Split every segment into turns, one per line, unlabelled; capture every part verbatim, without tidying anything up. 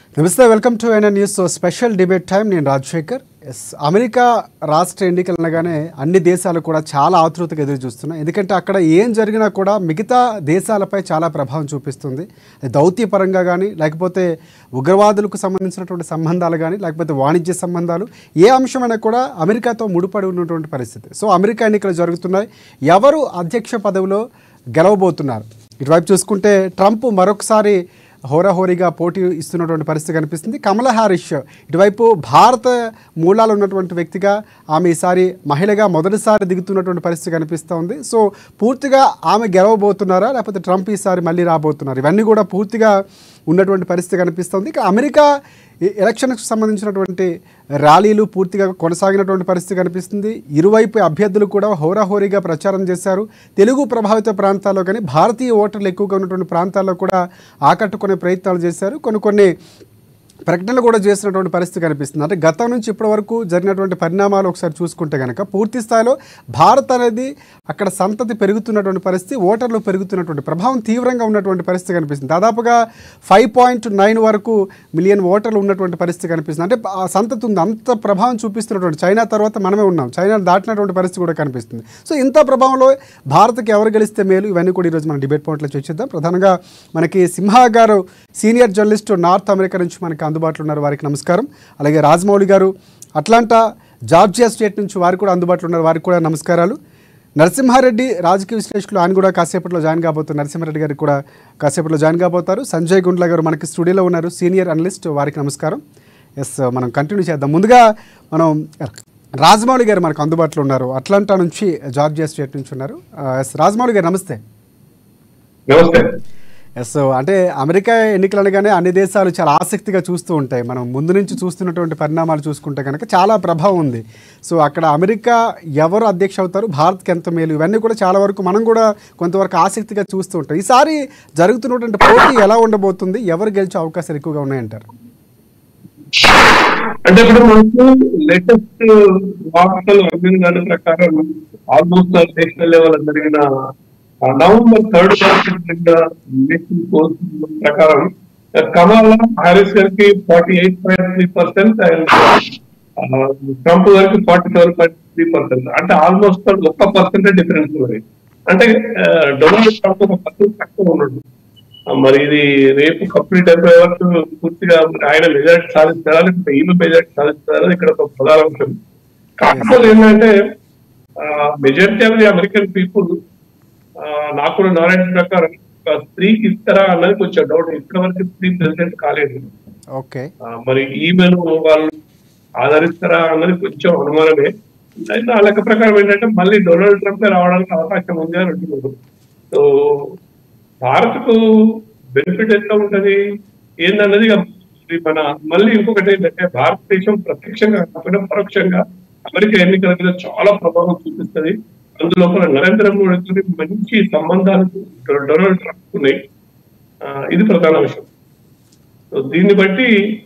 నమస్తే, welcome to NN news special debate time. నేను Rajashekhar. Yes, America రాష్ట్ర ఎన్నికలు అనగానే అన్ని దేశాలు కూడా చాలా ఆతృతగా ఎదురు చూస్తున్నాయి. ఎందుకంటే అక్కడ ఏం జరిగినా కూడా మిగతా దేశాలపై చాలా ప్రభావం చూపిస్తుంది. దౌత్యపరంగా కానీ, లేకపోతే ఉగ్రవాదులకు సంబంధించినటువంటి సంబంధాలు కానీ, లేకపోతే వాణిజ్య సంబంధాలు, ఏ అంశమైనా కూడా అమెరికాతో ముడిపడి ఉన్నటువంటి పరిస్థితి. సో అమెరికా ఎన్నికలు జరుగుతున్నాయి. ఎవరు అధ్యక్ష పదవిలో గెలవబోతున్నారు? ఇటువైపు చూసుకుంటే ట్రంప్ మరొకసారి హోరాహోరీగా పోటీ ఇస్తున్నటువంటి పరిస్థితి కనిపిస్తుంది. కమలా హ్యారిస్ ఇటువైపు భారత మూలాలు ఉన్నటువంటి వ్యక్తిగా ఆమె ఈసారి మహిళగా మొదటిసారి దిగుతున్నటువంటి పరిస్థితి కనిపిస్తూ ఉంది. సో పూర్తిగా ఆమె గెలవబోతున్నారా, లేకపోతే ట్రంప్ ఈసారి మళ్ళీ రాబోతున్నారు? ఇవన్నీ కూడా పూర్తిగా ఉన్నటువంటి పరిస్థితి కనిపిస్తుంది. ఇక అమెరికా ఎలక్షన్కి సంబంధించినటువంటి ర్యాలీలు పూర్తిగా కొనసాగినటువంటి పరిస్థితి కనిపిస్తుంది. ఇరువైపు అభ్యర్థులు కూడా హోరాహోరీగా ప్రచారం చేశారు. తెలుగు ప్రభావిత ప్రాంతాల్లో కానీ, భారతీయ ఓటర్లు ఎక్కువగా ఉన్నటువంటి ప్రాంతాల్లో కూడా ఆకట్టుకునే ప్రయత్నాలు చేశారు. కొన్ని కొన్ని ప్రకటనలు కూడా చేసినటువంటి పరిస్థితి కనిపిస్తుంది. అంటే గతం నుంచి ఇప్పటి వరకు జరిగినటువంటి పరిణామాలు ఒకసారి చూసుకుంటే కనుక పూర్తి స్థాయిలో భారత్ అనేది అక్కడ సంతతి పెరుగుతున్నటువంటి పరిస్థితి, ఓటర్లు పెరుగుతున్నటువంటి ప్రభావం తీవ్రంగా ఉన్నటువంటి పరిస్థితి కనిపిస్తుంది. దాదాపుగా ఫైవ్ పాయింట్ నైన్ వరకు మిలియన్ ఓటర్లు ఉన్నటువంటి పరిస్థితి కనిపిస్తుంది. అంటే ఆ సంతతి ఉంది, అంత ప్రభావం చూపిస్తున్నటువంటి. చైనా తర్వాత మనమే ఉన్నాం, చైనా దాటినటువంటి పరిస్థితి కూడా కనిపిస్తుంది. సో ఇంత ప్రభావంలో భారత్కి ఎవరు గెలిస్తే మేలు, ఇవన్నీ కూడా ఈరోజు మనం డిబేట్ పాయింట్లో చర్చిద్దాం. ప్రధానంగా మనకి సింహ గారు సీనియర్ జర్నలిస్ట్, నార్త్ అమెరికా నుంచి మనకి అందుబాటులో ఉన్నారు, వారికి నమస్కారం. అలాగే రాజమౌళి గారు అట్లాంటా జార్జియా స్టేట్ నుంచి వారు కూడా అందుబాటులో ఉన్నారు, వారికి కూడా నమస్కారాలు. నరసింహారెడ్డి రాజకీయ విశ్లేషకులు, ఆయన కూడా కాసేపట్లో జాయిన్ కాబోతున్నారు. నరసింహారెడ్డి గారికి కూడా కాసేపట్లో జాయిన్ కాబోతారు. సంజయ్ గుండ్ల గారు మనకి స్టూడియోలో ఉన్నారు, సీనియర్ అనలిస్ట్, వారికి నమస్కారం. ఎస్, మనం కంటిన్యూ చేద్దాం. ముందుగా మనం రాజమౌళి గారు మనకు అందుబాటులో ఉన్నారు, అట్లాంటా నుంచి, జార్జియా స్టేట్ నుంచి ఉన్నారు. ఎస్ రాజమౌళి గారు నమస్తే.
నమస్తే.
ఎస్, అంటే అమెరికా ఎన్నికలు అనగానే అన్ని దేశాలు చాలా ఆసక్తిగా చూస్తూ ఉంటాయి. మనం ముందు నుంచి చూస్తున్నటువంటి పరిణామాలు చూసుకుంటే కనుక చాలా ప్రభావం ఉంది. సో అక్కడ అమెరికా ఎవరు అధ్యక్ష అవుతారు, భారత్కి ఎంత మేలు, ఇవన్నీ కూడా చాలా వరకు మనం కూడా కొంతవరకు ఆసక్తిగా చూస్తూ ఉంటాం. ఈసారి జరుగుతున్నటువంటి పోటీ ఎలా ఉండబోతుంది, ఎవరు గెలిచే అవకాశాలు ఎక్కువగా ఉన్నాయంటారు?
అంటే ఇప్పుడు మనకు లేటెస్ట్ వార్తలు అందిన దాని ప్రకారం ఆల్మోస్ట్ నేషనల్ లెవెల్ జరిగిన నవంబర్ థర్డ్ నేషనల్ పోల్ ప్రకారం కమలా హ్యారిస్ గారికి forty eight point three percent and Trump గారికి forty seven point three percent అంటే ఆల్మోస్ట్ ఒక్క పర్సెంట్ డిఫరెన్స్ ఉన్నది. అంటే డొనాల్డ్ ట్రంప్ ఒక పర్సెంట్ తక్కువ ఉన్నాడు. మరి ఇది రేపు కంప్లీట్ అయిపోయే వరకు పూర్తిగా ఆయన మెజారిటీ సాధిస్తారా, లేకపోతే ఈమె మెజారిటీ సాధిస్తారా, ఇక్కడ ఒక ప్రధాన అంశం. కాకపోతే ఏంటంటే majority of the American people నాకు కూడా నాలెడ్జ్ ప్రకారం స్త్రీకి ఇస్తారా అన్నది కొంచెం డౌట్. ఇప్పటి వరకు స్త్రీ ప్రెసిడెంట్ కాలేదు.
ఓకే, మరి
ఈమెను వాళ్ళు ఆదరిస్తారా అన్నది కొంచెం అనుమానమే. అయితే ఆ లెక్క ప్రకారం ఏంటంటే మళ్ళీ డొనాల్డ్ ట్రంప్ రావడానికి అవకాశం ఉంది అని అంటున్నారు. సో భారత్ కు బెనిఫిట్ ఎంత ఉంటది ఏందన్నది మన మళ్ళీ ఇంకొకటి ఏంటంటే భారతదేశం ప్రత్యక్షంగా కాకుండా పరోక్షంగా అమెరికా ఎన్నికల మీద చాలా ప్రభావం చూపిస్తుంది. అందులో నరేంద్ర మోడీతో మంచి సంబంధాలు డొనాల్డ్ ట్రంప్ ఉన్నాయి. ఇది ప్రధాన విషయం. సో దీన్ని బట్టి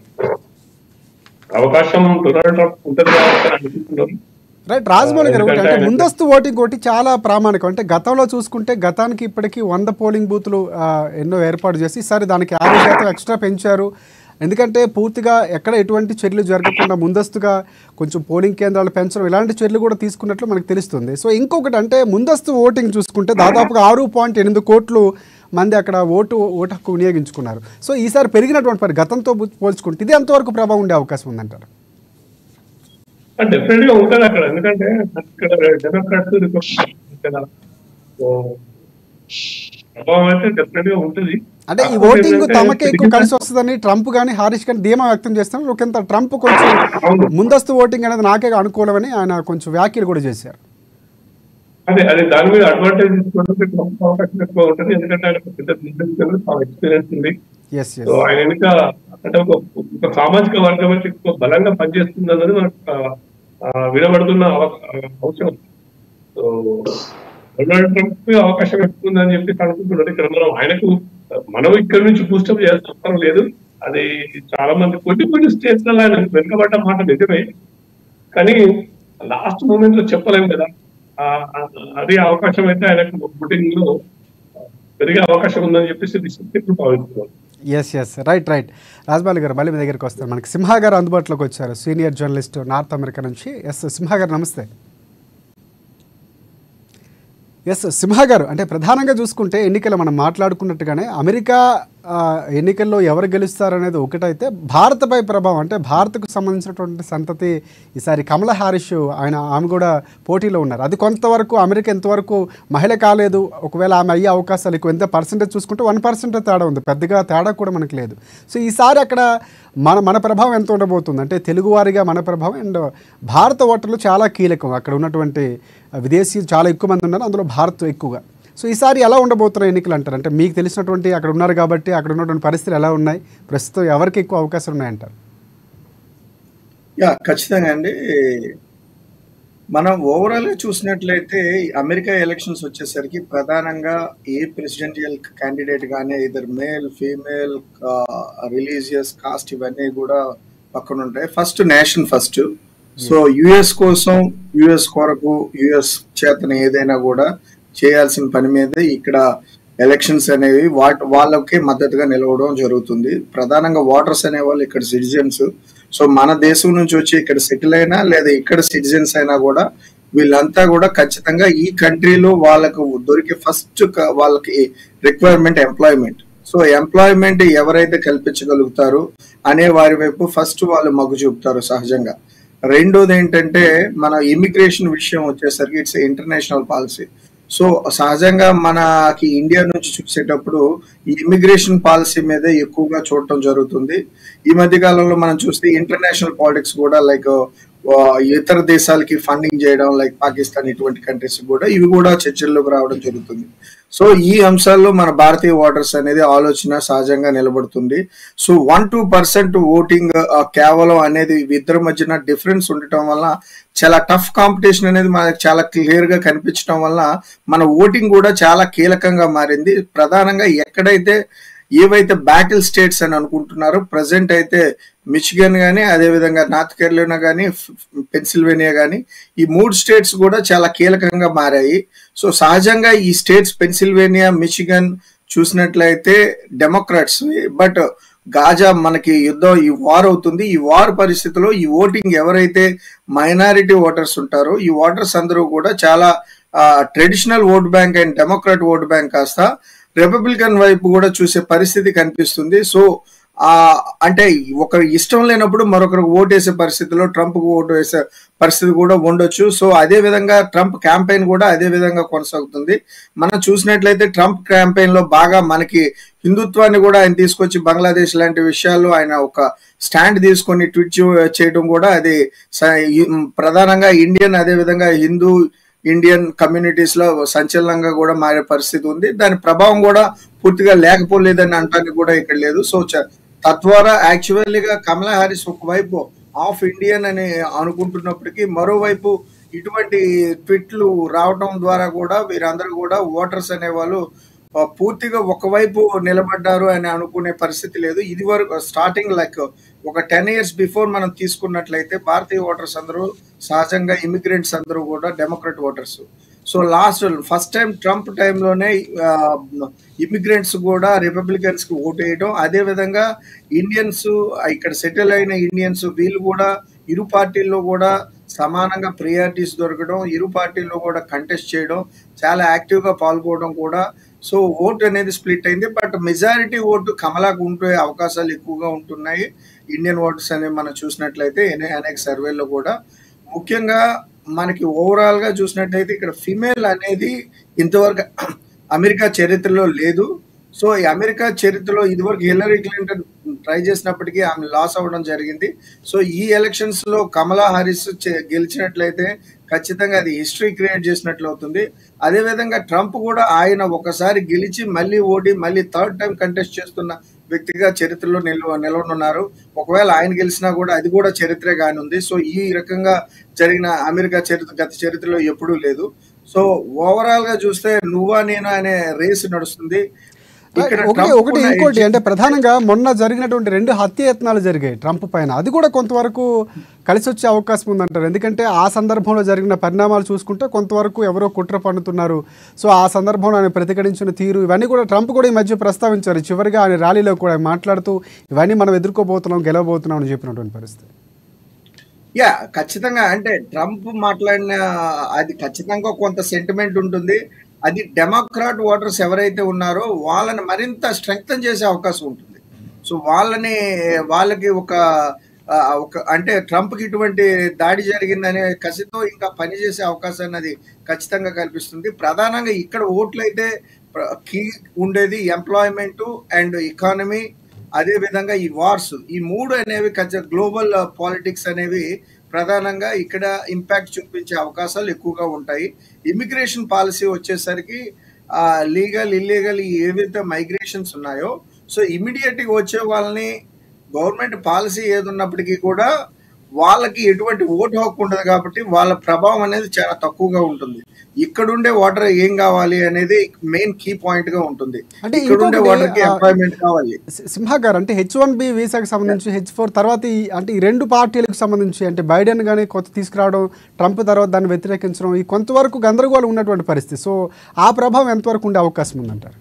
అవకాశం డొనాల్డ్ ట్రంప్ ఉంటుంది అనుకుంటున్నారు.
రైట్. రాజమౌళి గారు, అంటే ముందస్తు ఓటింగ్ ఒకటి చాలా ప్రామాణికం. అంటే గతంలో చూసుకుంటే గతానికి ఇప్పటికీ వంద పోలింగ్ బూత్లు ఎన్నో ఏర్పాటు చేసి ఈసారి దానికి యాభై శాతం ఎక్స్ట్రా పెంచారు. ఎందుకంటే పూర్తిగా ఎక్కడ ఎటువంటి చర్యలు జరగకుండా ముందస్తుగా కొంచెం పోలింగ్ కేంద్రాలు పెంచడం, ఇలాంటి చర్యలు కూడా తీసుకున్నట్లు మనకు తెలుస్తుంది. సో ఇంకొకటి అంటే ముందస్తు ఓటింగ్ చూసుకుంటే దాదాపుగా ఆరు పాయింట్ ఎనిమిది కోట్లు మంది అక్కడ ఓటు ఓటు హక్కు వినియోగించుకున్నారు. సో ఈసారి పెరిగినటువంటి పరి గతంతో పోల్చుకుంటే ఇది ఎంతవరకు ప్రభావం ఉండే అవకాశం ఉందంటారు?
డెఫినెట్ గా ఉంటుంది అక్కడ. ఎందుకంటే ఇక్కడ డెమోక్రాట్స్ ప్రభావం అయితే డెఫినెట్ గా ఉంటుంది.
అంటే ఈ ఓటింగ్ తమకే ఎక్కువ కలిసి వస్తుందని ట్రంప్ కానీ హారిస్ కానీ ధీమా వ్యక్తం చేస్తున్నారు. ఒకంత ట్రంప్ కొంచెం ముందస్తు ఓటింగ్ అనేది నాకే అనుకూలమని ఆయన కొంచెం వ్యాఖ్యలు కూడా చేశారు.
అదే అదే దాని మీద అడ్వాంటేజ్ తీసుకోవడానికి ట్రంప్ అవకాశం ఎక్కువ ఉంటుంది. ఎందుకంటే ఆయన పెద్ద బిజినెస్ చాలా ఎక్స్పీరియన్స్ ఉంది. ఆయన వెనుక అంటే ఒక ఒక సామాజిక వర్గం అయితే ఎక్కువ బలంగా పనిచేస్తుంది అన్నది మనకు వినబడుతున్న అవసరం. సో డొనాల్డ్ ట్రంప్ అవకాశం ఎక్కువ ఉందని చెప్పి అనుకుంటున్నారు. ఇక్కడ మనం ఆయనకు మనం ఇక్కడ నుంచి బూస్టప్ చేస్తాం లేదు. అది చాలా మంది కొన్ని కొన్ని స్టేట్స్ లో ఆయన వెనుకబడ్డ మాట నిజమే, కానీ లాస్ట్ మూమెంట్ లో చెప్పలేము కదా. అదే అవకాశం అయితే ఆయనకు ఓటింగ్ లో పెరిగే అవకాశం ఉందని చెప్పేసి భావిస్తున్నారు.
Yes yes right right Rajabali గారు మళ్ళీ మీ దగ్గరికి వస్తారు. మనకి సింహ గారు అందుబాటులోకి వచ్చారు, సీనియర్ జర్నలిస్ట్ నార్త్ అమెరికా నుంచి. ఎస్ సింహ గారు నమస్తే. ఎస్ సింహ గారు, అంటే ప్రధానంగా చూసుకుంటే ఎన్నికలు మనం మాట్లాడుకున్నట్టుగానే అమెరికా ఆ, ఎన్నికల్లో ఎవరు గెలుస్తారనేది ఒకటైతే భారత్పై ప్రభావం, అంటే భారత్కు సంబంధించినటువంటి సంతతి ఈసారి కమలా హారిస్ ఆయన ఆమె కూడా పోటీలో ఉన్నారు. అది కొంతవరకు అమెరికా ఎంతవరకు మహిళ కాలేదు, ఒకవేళ ఆమె అయ్యే అవకాశాలు ఎక్కువ. ఎంత పర్సెంటేజ్ చూసుకుంటే వన్ పర్సెంట్ తేడా ఉంది, పెద్దగా తేడా కూడా మనకు లేదు. సో ఈసారి అక్కడ మన మన ప్రభావం ఎంత ఉండబోతుంది అంటే తెలుగువారిగా మన ప్రభావం అండ్ భారత ఓటర్లు చాలా కీలకం. అక్కడ ఉన్నటువంటి విదేశీ చాలా ఎక్కువ మంది ఉన్నారు, అందులో భారత్ ఎక్కువగా. సో ఈసారి ఎలా ఉండబోతున్న ఎన్నికలు అంటారు? అంటే మీకు తెలిసినటువంటి అక్కడ ఉన్నారు కాబట్టి అక్కడ ఉన్నటువంటి పరిస్థితులు ఎలా ఉన్నాయి, ప్రస్తుతం ఎవరికి ఎక్కువ అవకాశాలు ఉన్నాయంటారు?
యా ఖచ్చితంగా అండి. మనం ఓవరాల్ గా చూసినట్లయితే అమెరికా ఎలక్షన్స్ వచ్చేసరికి ప్రధానంగా ఏ ప్రెసిడెంటియల్ క్యాండిడేట్ కానీ ఇద్దరు మేల్ ఫీమేల్ రిలీజియస్ కాస్ట్ ఇవన్నీ కూడా పక్కన ఉంటాయి. First nation first. So US కోసం యుఎస్ కొరకు యుఎస్ చేతన ఏదైనా కూడా చేయాల్సిన పని మీదే ఇక్కడ ఎలక్షన్స్ అనేవి వాటి వాళ్ళకే మద్దతుగా నిలవడం జరుగుతుంది. ప్రధానంగా ఓటర్స్ అనే వాళ్ళు ఇక్కడ సిటిజన్స్. సో మన దేశం నుంచి వచ్చి ఇక్కడ సెటిల్ అయినా లేదా ఇక్కడ సిటిజన్స్ అయినా కూడా వీళ్ళంతా కూడా ఖచ్చితంగా ఈ కంట్రీలో వాళ్ళకు దొరికే ఫస్ట్ వాళ్ళకి రిక్వైర్మెంట్ ఎంప్లాయ్మెంట్. సో ఎంప్లాయ్మెంట్ ఎవరైతే కల్పించగలుగుతారో అనే వారి వైపు ఫస్ట్ వాళ్ళు మొగ్గు చూపుతారు సహజంగా. రెండోది ఏంటంటే మన ఇమిగ్రేషన్ విషయం వచ్చేసరికి ఇట్స్ ఇంటర్నేషనల్ పాలసీ. సో సహజంగా మనకి ఇండియా నుంచి చూసేటప్పుడు ఈ ఇమిగ్రేషన్ పాలసీ మీద ఎక్కువగా చూడటం జరుగుతుంది. ఈ మధ్య కాలంలో మనం చూస్తే ఇంటర్నేషనల్ పాలిటిక్స్ కూడా లైక్ ఇతర దేశాలకి ఫండింగ్ చేయడం లైక్ పాకిస్తాన్ ఇటువంటి కంట్రీస్ కూడా ఇవి కూడా చర్చల్లోకి రావడం జరుగుతుంది. సో ఈ అంశాల్లో మన భారతీయ ఓటర్స్ అనేది ఆలోచన సహజంగా నిలబడుతుంది. So one two percent voting కేవలం అనేది ఇద్దరి మధ్యన డిఫరెన్స్ ఉండటం వల్ల చాలా టఫ్ కాంపిటీషన్ అనేది మనకు చాలా క్లియర్ గా కనిపించడం వల్ల మన ఓటింగ్ కూడా చాలా కీలకంగా మారింది. ప్రధానంగా ఎక్కడైతే ఏవైతే బ్యాటిల్ స్టేట్స్ అని అనుకుంటున్నారో ప్రజెంట్ అయితే మిచిగన్ కానీ అదేవిధంగా నార్త్ కెరోలినా కానీ పెన్సిల్వేనియా కానీ ఈ మూడు స్టేట్స్ కూడా చాలా కీలకంగా మారాయి. సో సహజంగా ఈ స్టేట్స్ పెన్సిల్వేనియా మిచిగన్ చూసినట్లయితే డెమోక్రాట్స్, బట్ గాజా మనకి యుద్ధం ఈ వార్ అవుతుంది. ఈ వార్ పరిస్థితిలో ఈ ఓటింగ్ ఎవరైతే మైనారిటీ ఓటర్స్ ఉంటారో ఈ ఓటర్స్ అందరూ కూడా చాలా traditional vote bank and Democrat vote bank కాస్త రిపబ్లికన్ వైపు కూడా చూసే పరిస్థితి కనిపిస్తుంది. సో ఆ అంటే ఒకరు ఇష్టం లేనప్పుడు మరొకరికి ఓటు వేసే పరిస్థితిలో ట్రంప్ కు ఓటు వేసే పరిస్థితి కూడా ఉండొచ్చు. సో అదే విధంగా ట్రంప్ క్యాంపెయిన్ కూడా అదే విధంగా కొనసాగుతుంది. మనం చూసినట్లయితే ట్రంప్ క్యాంపెయిన్ లో బాగా మనకి హిందుత్వాన్ని కూడా ఆయన తీసుకొచ్చి బంగ్లాదేశ్ లాంటి విషయాల్లో ఆయన ఒక స్టాండ్ తీసుకొని ట్వీట్ చేయడం కూడా అది ప్రధానంగా ఇండియన్ అదే విధంగా హిందూ ఇండియన్ కమ్యూనిటీస్ లో సంచలనంగా కూడా మారే పరిస్థితి ఉంది. దాని ప్రభావం కూడా పూర్తిగా లేకపోలేదని అనడానికి కూడా ఇక్కడ లేదు. సో తద్వారా యాక్చువల్లీగా కమలా హారిస్ ఒకవైపు ఆఫ్ ఇండియన్ అని అనుకుంటున్నప్పటికీ మరోవైపు ఇటువంటి ట్వీట్లు రావడం ద్వారా కూడా వీరందరూ కూడా ఓటర్స్ అనేవాళ్ళు పూర్తిగా ఒకవైపు నిలబడ్డారు అని అనుకునే పరిస్థితి లేదు. ఇది వరకు స్టార్టింగ్ లైక్ ఒక టెన్ ఇయర్స్ బిఫోర్ మనం తీసుకున్నట్లయితే భారతీయ ఓటర్స్ అందరూ సహజంగా ఇమిగ్రెంట్స్ అందరూ కూడా Democrat voters. So last first time Trump టైంలోనే ఇమిగ్రెంట్స్ కూడా రిపబ్లికన్స్ కి ఓటు వేయడం, అదే విధంగా ఇండియన్స్ ఇక్కడ సెటిల్ అయిన ఇండియన్స్ వీళ్ళు కూడా ఇరు పార్టీల్లో కూడా సమానంగా ప్రియారిటీస్ దొరకడం, ఇరు పార్టీల్లో కూడా కంటెస్ట్ చేయడం, చాలా యాక్టివ్ గా పాల్గొనడం కూడా. సో ఓటు అనేది స్ప్లిట్ అయింది, బట్ మెజారిటీ ఓటు కమలాకు ఉండే అవకాశాలు ఎక్కువగా ఉంటున్నాయి ఇండియన్ ఓటర్స్ అనేవి మనం చూసినట్లయితే అనేక సర్వేల్లో కూడా. ముఖ్యంగా మనకి ఓవరాల్ గా చూసినట్లయితే ఇక్కడ ఫిమేల్ అనేది ఇంతవరకు అమెరికా చరిత్రలో లేదు. సో ఈ అమెరికా చరిత్రలో ఇదివరకు హిల్లరీ క్లింటన్ ట్రై చేసినప్పటికీ ఆమె లాస్ అవ్వడం జరిగింది. సో ఈ ఎలక్షన్స్ లో కమలా హారిస్ గెలిచినట్లయితే ఖచ్చితంగా అది హిస్టరీ క్రియేట్ చేసినట్లు అవుతుంది. అదేవిధంగా ట్రంప్ కూడా ఆయన ఒకసారి గెలిచి మళ్ళీ ఓడి మళ్ళీ థర్డ్ టైం కంటెస్ట్ చేస్తున్న వ్యక్తిగా చరిత్రలో నిల్వ నిలవనున్నారు. ఒకవేళ ఆయన గెలిచినా కూడా అది కూడా చరిత్రే కానుంది. సో ఈ రకంగా జరిగిన అమెరికా చరిత్ర గత చరిత్రలో ఎప్పుడూ లేదు. సో ఓవరాల్ గా చూస్తే నువ్వా నేనా అనే రేస్ నడుస్తుంది. ఇక్కడ
ఒకటి
ట్రంప్
ఒకటి
ఉన్న
ఇంకోటి
edge-
అంటే ప్రధానంగా మొన్న జరిగినటువంటి రెండు హత్యాయత్నాలు జరిగాయి ట్రంప్ పైన, అది కూడా కొంతవరకు కలిసి వచ్చే అవకాశం ఉందంటారు. ఎందుకంటే ఆ సందర్భంలో జరిగిన పరిణామాలు చూసుకుంటే కొంతవరకు ఎవరో కుట్ర పన్నుతున్నారు. సో ఆ సందర్భంలో ఆయన ప్రతిఘటించిన తీరు ఇవన్నీ కూడా ట్రంప్ కూడా ఈ మధ్య ప్రస్తావించారు. చివరిగా ఆయన ర్యాలీలో కూడా మాట్లాడుతూ ఇవన్నీ మనం ఎదుర్కోబోతున్నాం, గెలవబోతున్నాం అని చెప్పినటువంటి పరిస్థితి.
యా ఖచ్చితంగా అంటే ట్రంప్ మాట్లాడిన అది ఖచ్చితంగా కొంత సెంటిమెంట్ ఉంటుంది. అది డెమోక్రాట్ ఓటర్స్ ఎవరైతే ఉన్నారో వాళ్ళని మరింత స్ట్రెంగ్తన్ చేసే అవకాశం ఉంటుంది. సో వాళ్ళని వాళ్ళకి ఒక ఆ, ఒక అంటే ట్రంప్కి ఇటువంటి దాడి జరిగిందనే కసితో ఇంకా పనిచేసే అవకాశాన్ని అది ఖచ్చితంగా కల్పిస్తుంది. ప్రధానంగా ఇక్కడ ఓట్లు అయితే కీ ఉండేది ఎంప్లాయ్మెంట్ అండ్ ఎకానమీ, అదే విధంగా ఈ వార్స్, ఈ మూడు అనేవి గ్లోబల్ పాలిటిక్స్ అనేవి ప్రధానంగా ఇక్కడ ఇంపాక్ట్ చూపించే అవకాశాలు ఎక్కువగా ఉంటాయి. ఇమిగ్రేషన్ పాలసీ వచ్చేసరికి లీగల్ ఇల్లీగల్ ఏవైతే మైగ్రేషన్స్ ఉన్నాయో సో ఇమీడియట్గా వచ్చే వాళ్ళని గవర్నమెంట్ పాలసీ ఏది ఉన్నప్పటికీ కూడా వాళ్ళకి ఎటువంటి ఓటు హక్కు ఉండదు కాబట్టి వాళ్ళ ప్రభావం అనేది చాలా తక్కువగా ఉంటుంది. ఇక్కడుండే ఓటర్ ఏం కావాలి అనేది మెయిన్ కీ పాయింట్ గా ఉంటుంది.
అంటే
ఇక్కడుండే
ఇంకొకటి,
ఓటర్ కి
ఆ,
ఎంప్లాయ్మెంట్ కావాలి.
సి- సింహ గారు అంటే హెచ్ వన్ బి వీసాకి సంబంధించి హెచ్ ఫోర్ తర్వాత ఈ అంటే ఈ రెండు పార్టీలకు సంబంధించి అంటే బైడెన్ కానీ కొత్త తీసుకురావడం, ట్రంప్ తర్వాత దాన్ని వ్యతిరేకించడం, ఈ కొంతవరకు గందరగోళం ఉన్నటువంటి పరిస్థితి. సో ఆ ప్రభావం ఎంతవరకు ఉండే అవకాశం ఉందంటారు?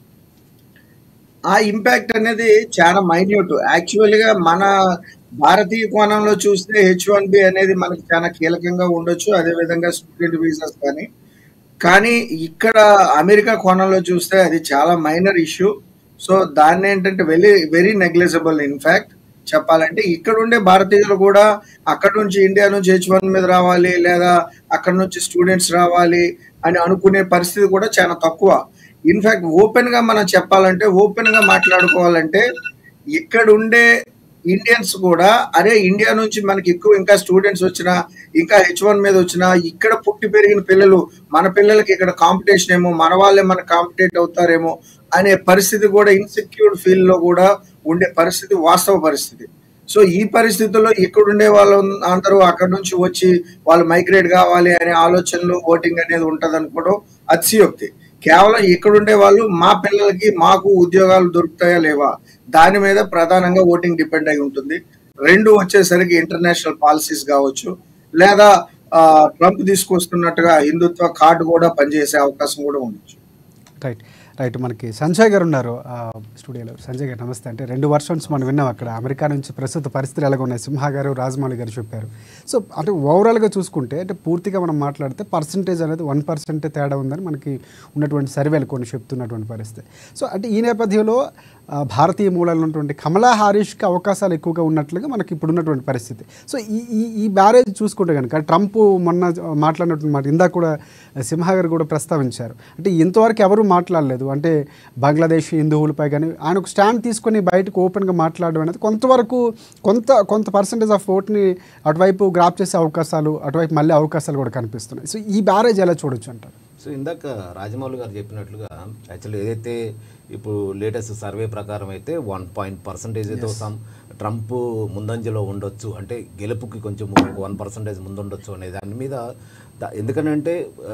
ఆ ఇంపాక్ట్ అనేది చాలా మైన్యూట్. యాక్చువల్గా మన భారతీయ కోణంలో చూస్తే హెచ్ వన్ బి అనేది మనకి చాలా కీలకంగా ఉండొచ్చు, అదేవిధంగా స్టూడెంట్ వీసాస్ కానీ. కానీ ఇక్కడ అమెరికా కోణంలో చూస్తే అది చాలా మైనర్ ఇష్యూ. సో దాన్ని ఏంటంటే వెరీ వెరీ నెగ్లిజిబుల్ ఇన్ఫ్యాక్ట్ చెప్పాలంటే. ఇక్కడ ఉండే భారతీయులు కూడా అక్కడ నుంచి ఇండియా నుంచి హెచ్ వన్ మీద రావాలి లేదా అక్కడ నుంచి స్టూడెంట్స్ రావాలి అని అనుకునే పరిస్థితి కూడా చాలా తక్కువ. ఇన్ఫాక్ట్ ఓపెన్ గా మనం చెప్పాలంటే, ఓపెన్ గా మాట్లాడుకోవాలంటే ఇక్కడ ఉండే ఇండియన్స్ కూడా అరే ఇండియా నుంచి మనకి ఎక్కువ ఇంకా స్టూడెంట్స్ వచ్చినా ఇంకా హెచ్ వన్ మీద వచ్చినా ఇక్కడ పుట్టి పెరిగిన పిల్లలు మన పిల్లలకి ఇక్కడ కాంపిటీషన్ ఏమో, మన వాళ్ళే మన కాంపిటేట్ అవుతారేమో అనే పరిస్థితి కూడా ఇన్సెక్యూర్ ఫీల్ లో కూడా ఉండే పరిస్థితి వాస్తవ పరిస్థితి. సో ఈ పరిస్థితుల్లో ఇక్కడ ఉండే వాళ్ళు అందరూ అక్కడ నుంచి వచ్చి వాళ్ళు మైగ్రేట్ కావాలి అనే ఆలోచనలు ఓటింగ్ అనేది ఉంటది అనుకోవడం అతిశయోక్తి. కేవలం ఇక్కడ ఉండే వాళ్ళు మా పిల్లలకి మాకు ఉద్యోగాలు దొరుకుతాయా లేవా దాని మీద ప్రధానంగా ఓటింగ్ డిపెండ్ అయి ఉంటుంది. రెండు వచ్చేసరికి ఇంటర్నేషనల్ పాలసీస్ కావచ్చు లేదా ట్రంప్ తీసుకొస్తున్నట్టుగా హిందుత్వ కార్డు కూడా పనిచేసే అవకాశం కూడా ఉండొచ్చు.
రైట్ రైట్ మనకి సంజయ్ గారు ఉన్నారు స్టూడియోలో. సంజయ్ గారు నమస్తే. అంటే రెండు వర్షన్స్ మనం విన్నాం అక్కడ అమెరికా నుంచి ప్రస్తుత పరిస్థితులు ఎలాగ ఉన్నాయి, సింహ గారు రాజమౌళి గారు చెప్పారు. సో అంటే ఓవరాల్గా చూసుకుంటే అంటే పూర్తిగా మనం మాట్లాడితే పర్సంటేజ్ అనేది వన్ పర్సెంటే తేడా ఉందని మనకి ఉన్నటువంటి సర్వేలు కొన్ని చెప్తున్నటువంటి పరిస్థితి. సో అంటే ఈ నేపథ్యంలో భారతీయ మూలాలు ఉన్నటువంటి కమలా హారిస్కి అవకాశాలు ఎక్కువగా ఉన్నట్లుగా మనకి ఇప్పుడు ఉన్నటువంటి పరిస్థితి. సో ఈ ఈ ఈ బ్యారేజ్ చూసుకుంటే కనుక ట్రంప్ మొన్న మాట్లాడినటువంటి మాట ఇందాక కూడా సింహ గారు కూడా ప్రస్తావించారు. అంటే ఇంతవరకు ఎవరు మాట్లాడలేదు, అంటే బంగ్లాదేశ్ హిందువులపై కానీ ఆయన ఒక స్టాండ్ తీసుకొని బయటకు ఓపెన్గా మాట్లాడడం అనేది కొంతవరకు కొంత కొంత పర్సంటేజ్ ఆఫ్ ఓట్ని అటువైపు గ్రాప్ చేసే అవకాశాలు, అటువైపు మళ్ళీ అవకాశాలు కూడా కనిపిస్తున్నాయి. సో ఈ బ్యారేజ్ ఎలా చూడొచ్చు అంటారు?
సో ఇందాక రాజమౌళి గారు చెప్పినట్లుగా యాక్చువల్లీ ఏదైతే ఇప్పుడు లేటెస్ట్ సర్వే ప్రకారం అయితే వన్ పాయింట్ పర్సంటేజ్తో సమ్ ట్రంప్ ముందంజలో ఉండొచ్చు, అంటే గెలుపుకి కొంచెం వన్ పర్సంటేజ్ ముందుండొచ్చు అనే దాని మీద. ఎందుకనంటే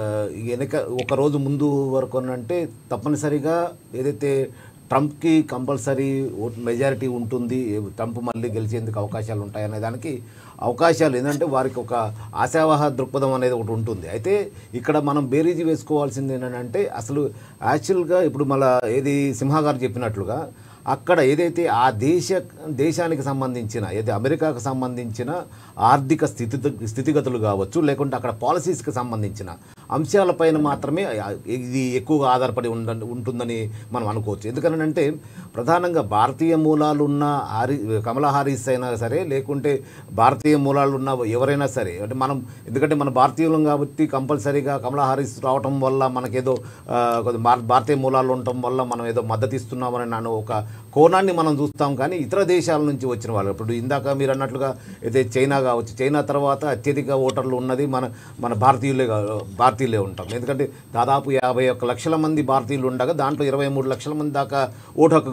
వెనక ఒక రోజు ముందు వరకు అంటే తప్పనిసరిగా ఏదైతే ట్రంప్కి కంపల్సరీ ఓట్ మెజారిటీ ఉంటుంది, ట్రంప్ మళ్ళీ గెలిచేందుకు అవకాశాలు ఉంటాయనే దానికి అవకాశాలు ఏంటంటే వారికి ఒక ఆశావాహ దృక్పథం అనేది ఒకటి ఉంటుంది. అయితే ఇక్కడ మనం బేరీజీ వేసుకోవాల్సింది ఏంటంటే అసలు యాక్చువల్గా ఇప్పుడు మళ్ళీ ఏది సింహ గారు చెప్పినట్లుగా అక్కడ ఏదైతే ఆ దేశ దేశానికి సంబంధించిన ఏది అమెరికాకు సంబంధించిన ఆర్థిక స్థితి స్థితిగతులు కావచ్చు, లేకుంటే అక్కడ పాలసీస్కి సంబంధించిన అంశాలపైన మాత్రమే ఇది ఎక్కువగా ఆధారపడి ఉండ ఉంటుందని మనం అనుకోవచ్చు. ఎందుకనంటే ప్రధానంగా భారతీయ మూలాలు ఉన్న హారి కమలా హారిస్ అయినా సరే, లేకుంటే భారతీయ మూలాలు ఉన్న ఎవరైనా సరే, అంటే మనం ఎందుకంటే మన భారతీయులం కాబట్టి కంపల్సరీగా కమలా హారిస్ రావటం వల్ల మనకేదో భారతీయ మూలాలు ఉండటం వల్ల మనం ఏదో మద్దతు ఇస్తున్నామని నన్ను ఒక కోణాన్ని మనం చూస్తాం. కానీ ఇతర దేశాల నుంచి వచ్చిన వాళ్ళు, ఇప్పుడు ఇందాక మీరు అన్నట్లుగా అయితే చైనా కావచ్చు, చైనా తర్వాత అత్యధిక ఓటర్లు ఉన్నది మన మన భారతీయులే భారతీయులే ఉంటాం. ఎందుకంటే దాదాపు యాభై ఒక్క లక్షల మంది భారతీయులు ఉండగా దాంట్లో ఇరవై మూడు లక్షల మంది దాకా ఓటు హక్కు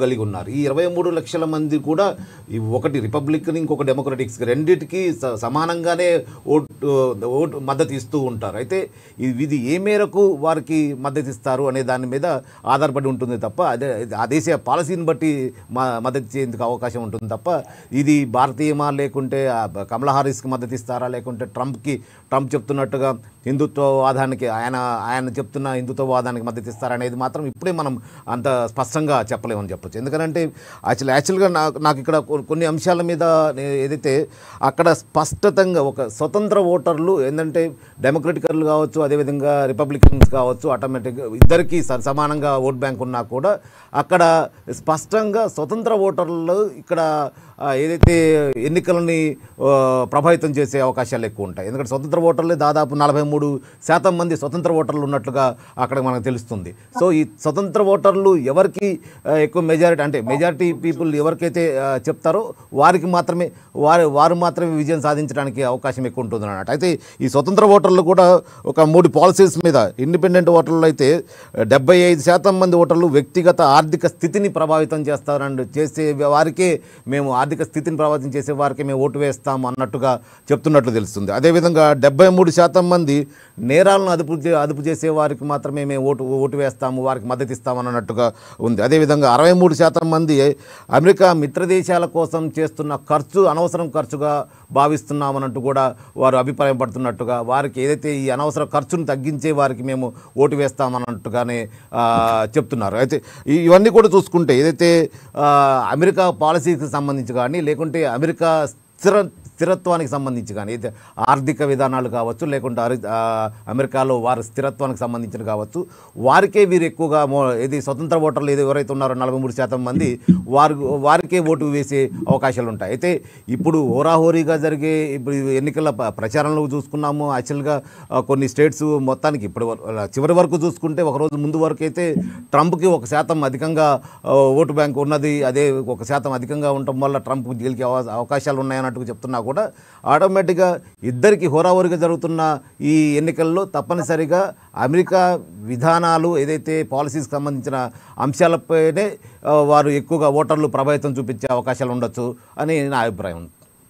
కలిగి ఉన్నారు. ఈ ఇరవై మూడు లక్షల మంది కూడా ఒకటి రిపబ్లికన్ ఇంకొక డెమోక్రటిక్స్ రెండింటికి సమానంగానే ఓటు ఓటు మద్దతు ఇస్తూ ఉంటారు. అయితే ఇది ఏ మేరకు వారికి మద్దతు ఇస్తారు అనే దాని మీద ఆధారపడి ఉంటుంది తప్ప అదే ఆ దేశ పాలసీని బట్టి మద్దతు ఇచ్చేందుకు అవకాశం ఉంటుంది తప్ప ఇది భారతీయమా లేకుంటే కమలా హారిస్కి మద్దతు ఇస్తారా లేకుంటే ట్రంప్కి ట్రంప్ చెప్తున్నట్టుగా హిందుత్వవాదానికి ఆయన ఆయన చెప్తున్న హిందుత్వవాదానికి మద్దతు ఇస్తారనేది మాత్రం ఇప్పుడే మనం అంత స్పష్టంగా చెప్పలేమని చెప్పచ్చు. ఎందుకంటే యాక్చువల్ యాక్చువల్గా నాకు నాకు ఇక్కడ కొన్ని అంశాల మీద ఏదైతే అక్కడ స్పష్టతంగా ఒక స్వతంత్ర ఓటర్లు ఏంటంటే డెమోక్రటికర్లు కావచ్చు అదేవిధంగా రిపబ్లికన్స్ కావచ్చు ఆటోమేటిక్గా ఇద్దరికీ సమానంగా ఓట్ బ్యాంక్ ఉన్నా కూడా అక్కడ స్పష్టంగా స్వతంత్ర ఓటర్లు ఇక్కడ ఏదైతే ఎన్నికలని ప్రభావితం చేసే అవకాశాలు ఎక్కువ ఉంటాయి. ఎందుకంటే స్వతంత్ర ఓటర్లే దాదాపు నలభై మూడు శాతం మంది స్వతంత్ర ఓటర్లు ఉన్నట్లుగా అక్కడ మనకు తెలుస్తుంది. సో ఈ స్వతంత్ర ఓటర్లు ఎవరికి ఎక్కువ మెజారిటీ అంటే మెజారిటీ పీపుల్ ఎవరికైతే చెప్తారో వారికి మాత్రమే వారు వారు మాత్రమే విజయం సాధించడానికి అవకాశం ఎక్కువ ఉంటుంది అన్నట్టు. అయితే ఈ స్వతంత్ర ఓటర్లు కూడా ఒక మూడు పాలసీస్ మీద ఇండిపెండెంట్ ఓటర్లు అయితే డెబ్బై ఐదు శాతం మంది ఓటర్లు వ్యక్తిగత ఆర్థిక స్థితిని ప్రభావితం చేస్తారండి చేసే వారికే మేము ఆర్థిక స్థితిని ప్రభావితం చేసే వారికి మేము ఓటు వేస్తాము అన్నట్టుగా చెప్తున్నట్లు తెలుస్తుంది. అదేవిధంగా డెబ్బై మూడు శాతం మంది నేరాలను అదుపు అదుపు చేసే వారికి మాత్రమే మేము ఓటు ఓటు వేస్తాము వారికి మద్దతు ఇస్తామని అన్నట్టుగా ఉంది. అదేవిధంగా అరవై మూడు శాతం మంది అమెరికా మిత్రదేశాల కోసం చేస్తున్న ఖర్చు అనవసరం ఖర్చుగా భావిస్తున్నామన్నట్టు కూడా వారు అభిప్రాయం పడుతున్నట్టుగా వారికి ఏదైతే ఈ అనవసర ఖర్చును తగ్గించే వారికి మేము ఓటు వేస్తామన్నట్టుగానే చెప్తున్నారు. అయితే ఇవన్నీ కూడా చూసుకుంటే ఏదైతే అమెరికా పాలసీకి సంబంధించి కానీ లేకుంటే అమెరికా స్థిర స్థిరత్వానికి సంబంధించి కానీ అయితే ఆర్థిక విధానాలు కావచ్చు లేకుంటే అమెరికాలో వారి స్థిరత్వానికి సంబంధించిన కావచ్చు వారికే వీరు ఎక్కువగా ఇది స్వతంత్ర ఓటర్లు ఏదో ఎవరైతే ఉన్నారో నలభై మూడు శాతం మంది వారు వారికే ఓటు వేసే అవకాశాలు ఉంటాయి. అయితే ఇప్పుడు హోరాహోరీగా జరిగే ఇప్పుడు ఎన్నికల ప్రచారంలో చూసుకున్నాము. యాక్చువల్గా కొన్ని స్టేట్స్ మొత్తానికి ఇప్పుడు చివరి వరకు చూసుకుంటే ఒకరోజు ముందు వరకు అయితే ట్రంప్కి ఒక శాతం అధికంగా ఓటు బ్యాంక్ ఉన్నది, అదే ఒక శాతం అధికంగా ఉండటం వల్ల ట్రంప్ గెలికే అవకాశాలు ఉన్నాయన్నట్టుగా చెప్తున్నా కూడా ఆటోమేటిక్గా ఇద్దరికి హోరాహోరీగా జరుగుతున్న ఈ ఎన్నికల్లో తప్పనిసరిగా అమెరికా విధానాలు ఏదైతే పాలసీస్కి సంబంధించిన అంశాలపైనే వారు ఎక్కువగా ఓటర్లు ప్రభావితం చూపించే అవకాశాలు ఉండొచ్చు అని నా అభిప్రాయం.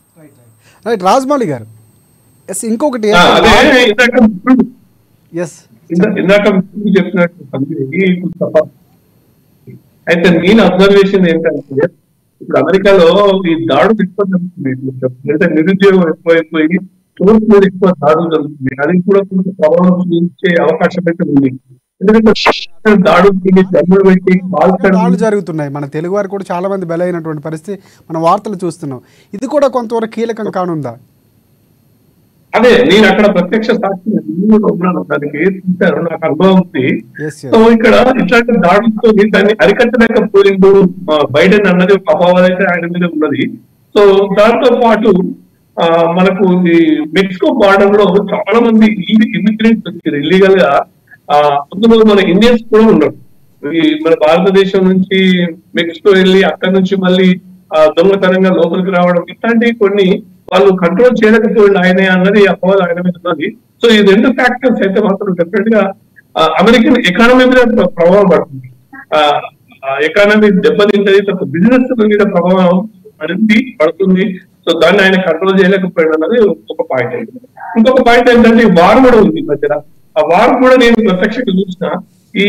రైట్ రాజమౌళి గారు, ఎస్ ఇంకొకటి ఎస్
ఇందాక చెప్పినట్టు అయితే నేను అబ్జర్వేషన్ ఏంటంటే ఇప్పుడు అమెరికాలో ఈ దాడులు ఎక్కువ జరుగుతుంది, లేదా నిరుద్యోగం ఎక్కువైపోయి తూర్పు మీద ఎక్కువ దాడులు జరుగుతుంది. అది కూడా కొంచెం ప్రభావం చూపించే అవకాశం అయితే ఉంది. ఎందుకంటే దాడులు జమ్ములు పెట్టి
దాడులు జరుగుతున్నాయి. మన తెలుగు వారు కూడా చాలా మంది బలైనటువంటి పరిస్థితి మన వార్తలు చూస్తున్నాం. ఇది కూడా కొంతవరకు కీలకం కానుందా?
అదే నేను అక్కడ ప్రత్యక్ష సాక్షి ఉన్నాను, దానికి చూశారు, నాకు అనుభవం ఉంది. సో ఇక్కడ ఇట్లాంటి దాడులతో దాన్ని అరికట్టలేకపోయిండు బైడెన్ అన్నది ఒక అభావం అయితే ఆయన మీద ఉన్నది. సో దాంతో పాటు ఆ మనకు ఈ మెక్సికో బార్డర్ లో చాలా మంది ఇమిగ్రెంట్స్ వచ్చారు ఇల్లీగల్ గా. ఆ అందులో మన ఇండియన్స్ కూడా ఉన్నారు. ఈ మన భారతదేశం నుంచి మెక్సికో వెళ్ళి అక్కడి నుంచి మళ్ళీ ఆ దొంగతనంగా లోపలికి రావడం ఇట్లాంటివి కొన్ని వాళ్ళు కంట్రోల్ చేయలేకపోయింది ఆయనే అన్నది అపోహలు ఆయన మీద ఉన్నది. సో ఈ రెండు ఫ్యాక్టర్స్ అయితే మాత్రం డెఫినెట్ గా అమెరికన్ ఎకానమీ మీద ప్రభావం పడుతుంది. ఆ ఎకానమీ దెబ్బతింటది, తప్ప బిజినెస్ మీద ప్రభావం పడింది పడుతుంది. సో దాన్ని ఆయన కంట్రోల్ చేయలేకపోయాడు అన్నది ఒక పాయింట్ అయింది. ఇంకొక పాయింట్ ఏంటంటే వార్ కూడా ఉంది మధ్యన. ఆ వార్ కూడా నేను ప్రత్యక్షంగా చూసిన ఈ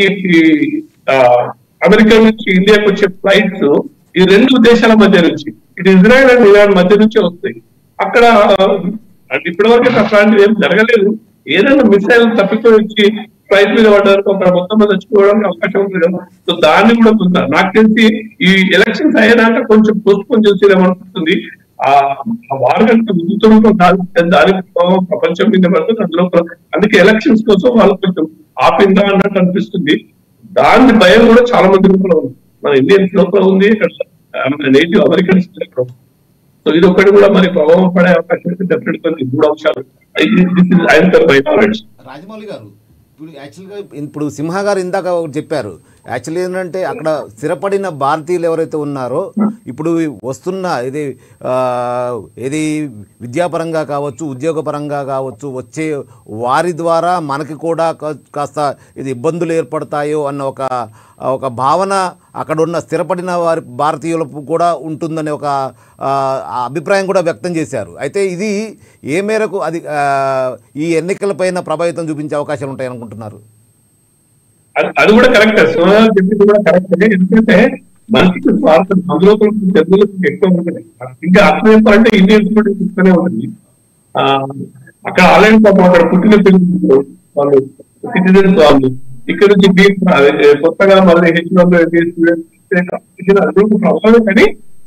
అమెరికా నుంచి ఇండియాకి వచ్చే ఫ్లైట్స్ ఈ రెండు దేశాల మధ్య నుంచి ఇటు ఇజ్రాయెల్ అండ్ ఇరాన్ మధ్య నుంచే వస్తాయి. అక్కడ ఇప్పటివరకు అట్లాంటివి ఏం జరగలేదు. ఏదైనా మిసైల్ తప్పిపోయి వచ్చి ఫ్లైట్ మీద పడ్డారు అక్కడ మొత్తం మంది చచ్చిపోవడానికి అవకాశం ఉంది కదా. సో దాన్ని కూడా చూస్తారు. నాకు తెలిసి ఈ ఎలక్షన్స్ అయ్యేదాకా కొంచెం పోస్ట్పోన్ చేసేదేమనిపిస్తుంది. ఆ వారు కనుక ముందుతో దాని ప్రపంచం మీద పడుతుంది అందులో. అందుకే ఎలక్షన్స్ కోసం వాళ్ళు కొంచెం ఆపిందా అన్నట్టు అనిపిస్తుంది. దాని భయం కూడా చాలా మంది లోపల ఉంది, మన ఇండియన్స్ లోపల ఉంది, నేటివ్ అమెరికన్స్ లోపల. సో ఇది ఒకటి కూడా మరి ప్రభావం పడే అవకాశం డెఫినెట్ గా మూడు అంశాలు.
రాజమౌళి గారు, ఇప్పుడు యాక్చువల్గా ఇప్పుడు సింహ గారు ఇందాక ఒకటి చెప్పారు, యాక్చువల్లీ ఏంటంటే అక్కడ స్థిరపడిన భారతీయులు ఎవరైతే ఉన్నారో ఇప్పుడు వస్తున్న ఇది ఇది విద్యాపరంగా కావచ్చు, ఉద్యోగపరంగా కావచ్చు, వచ్చే వారి ద్వారా మనకి కూడా కాస్త ఇది ఇబ్బందులు ఏర్పడతాయో అన్న ఒక ఒక భావన అక్కడ ఉన్న స్థిరపడిన వారి భారతీయులకు కూడా ఉంటుందనే ఒక అభిప్రాయం కూడా వ్యక్తం చేశారు. అయితే ఇది ఏ మేరకు అది ఈ ఎన్నికలపైన ప్రభావితం చూపించే అవకాశాలు ఉంటాయని అనుకుంటున్నారు?
అది కూడా కరెక్ట్, సోనియా చెప్పింది కూడా కరెక్ట్. ఎందుకంటే మనిషికి స్వార్థం అందులో తెలుగులకు ఎక్కువ ఉంటుంది. ఇంకా అర్థం చెప్పాలంటే ఇండియన్స్ కూడా చూస్తూనే ఉంటుంది. ఆ అక్కడ ఆల్రెడీ పాపం అక్కడ పుట్టిన పిల్లలు వాళ్ళు సిటిజన్స్, వాళ్ళు ఇక్కడ నుంచి కొత్తగా మళ్ళీ హెచ్లో ప్రభావం. కానీ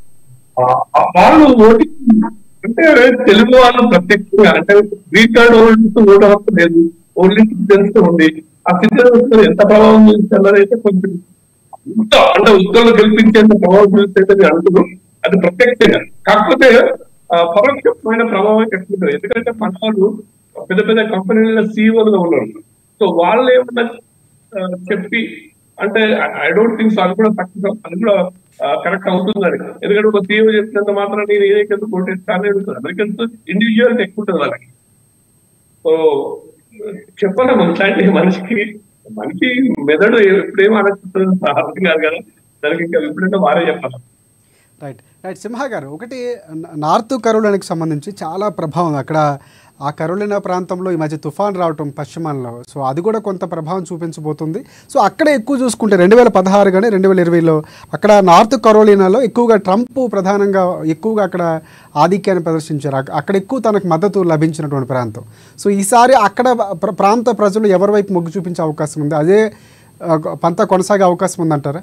వాళ్ళు ఓటింగ్ అంటే తెలుగు వాళ్ళు ప్రత్యేకంగా అంటే గ్రీన్ కార్డ్ ఓల్డ్స్ ఓటు హక్కు లేదు, ఓన్లీ సిటిజన్స్ ఉంది. ఆ సిటిజన్స్ ఎంత ప్రభావం చూస్తారనైతే కొంచెం అంటే ఉద్యోగులు గెలిపించేంత ప్రభావం చూస్తే అంటున్నారు. అది ప్రత్యక్షంగా కాకపోతే పరోక్షమైన ప్రభావం ఎక్కువ. ఎందుకంటే మన వాళ్ళు పెద్ద పెద్ద కంపెనీల సీఈఓలుగా ఉన్నారు. సో వాళ్ళు ఏమన్నా చెప్పి అంటే ఐ డోంట్ థింక్ అది కూడా సక్సెస్, అది కూడా కరెక్ట్ అవుతుందని. ఎందుకంటే ఒక సీఈఓ చెప్పినంత మాత్రం నేను ఏదైతే కోటేస్తానే ఉంటుంది. అమెరికన్స్ ఇండివిజువల్ ఎక్కువ ఉంటుంది వాళ్ళకి. సో చెప్పలేము అంటే మనిషికి మనిషి మెదడు ఎప్పుడేమో ఆలోచిస్తుంది అర్థం కాదు కదా, దానికి ఇంకా ఎప్పుడైనా వారే చెప్పాలి.
రైట్ రైట్ సింహ గారు, ఒకటి నార్త్ కరోలినాకి సంబంధించి చాలా ప్రభావం అక్కడ ఆ కరోలినా ప్రాంతంలో ఈ మధ్య తుఫాన్ రావటం పశ్చిమాల్లో, సో అది కూడా కొంత ప్రభావం చూపించబోతుంది. సో అక్కడ ఎక్కువ చూసుకుంటే రెండు వేల పదహారు కానీ రెండు వేల ఇరవైలో అక్కడ నార్త్ కరోలినాలో ఎక్కువగా ట్రంప్ ప్రధానంగా ఎక్కువగా అక్కడ ఆధిక్యాన్ని ప్రదర్శించారు. అక్కడ ఎక్కువ తనకు మద్దతు లభించినటువంటి ప్రాంతం. సో ఈసారి అక్కడ ప్రాంత ప్రజలు ఎవరి వైపు మొగ్గు చూపించే అవకాశం ఉంది? అదే పంత కొనసాగే అవకాశం ఉందంటారా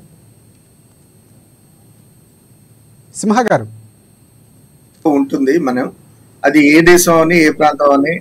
సింహ గారు?
ఉంటుంది. మనం అది ఏ దేశం అని ఏ ప్రాంతం అని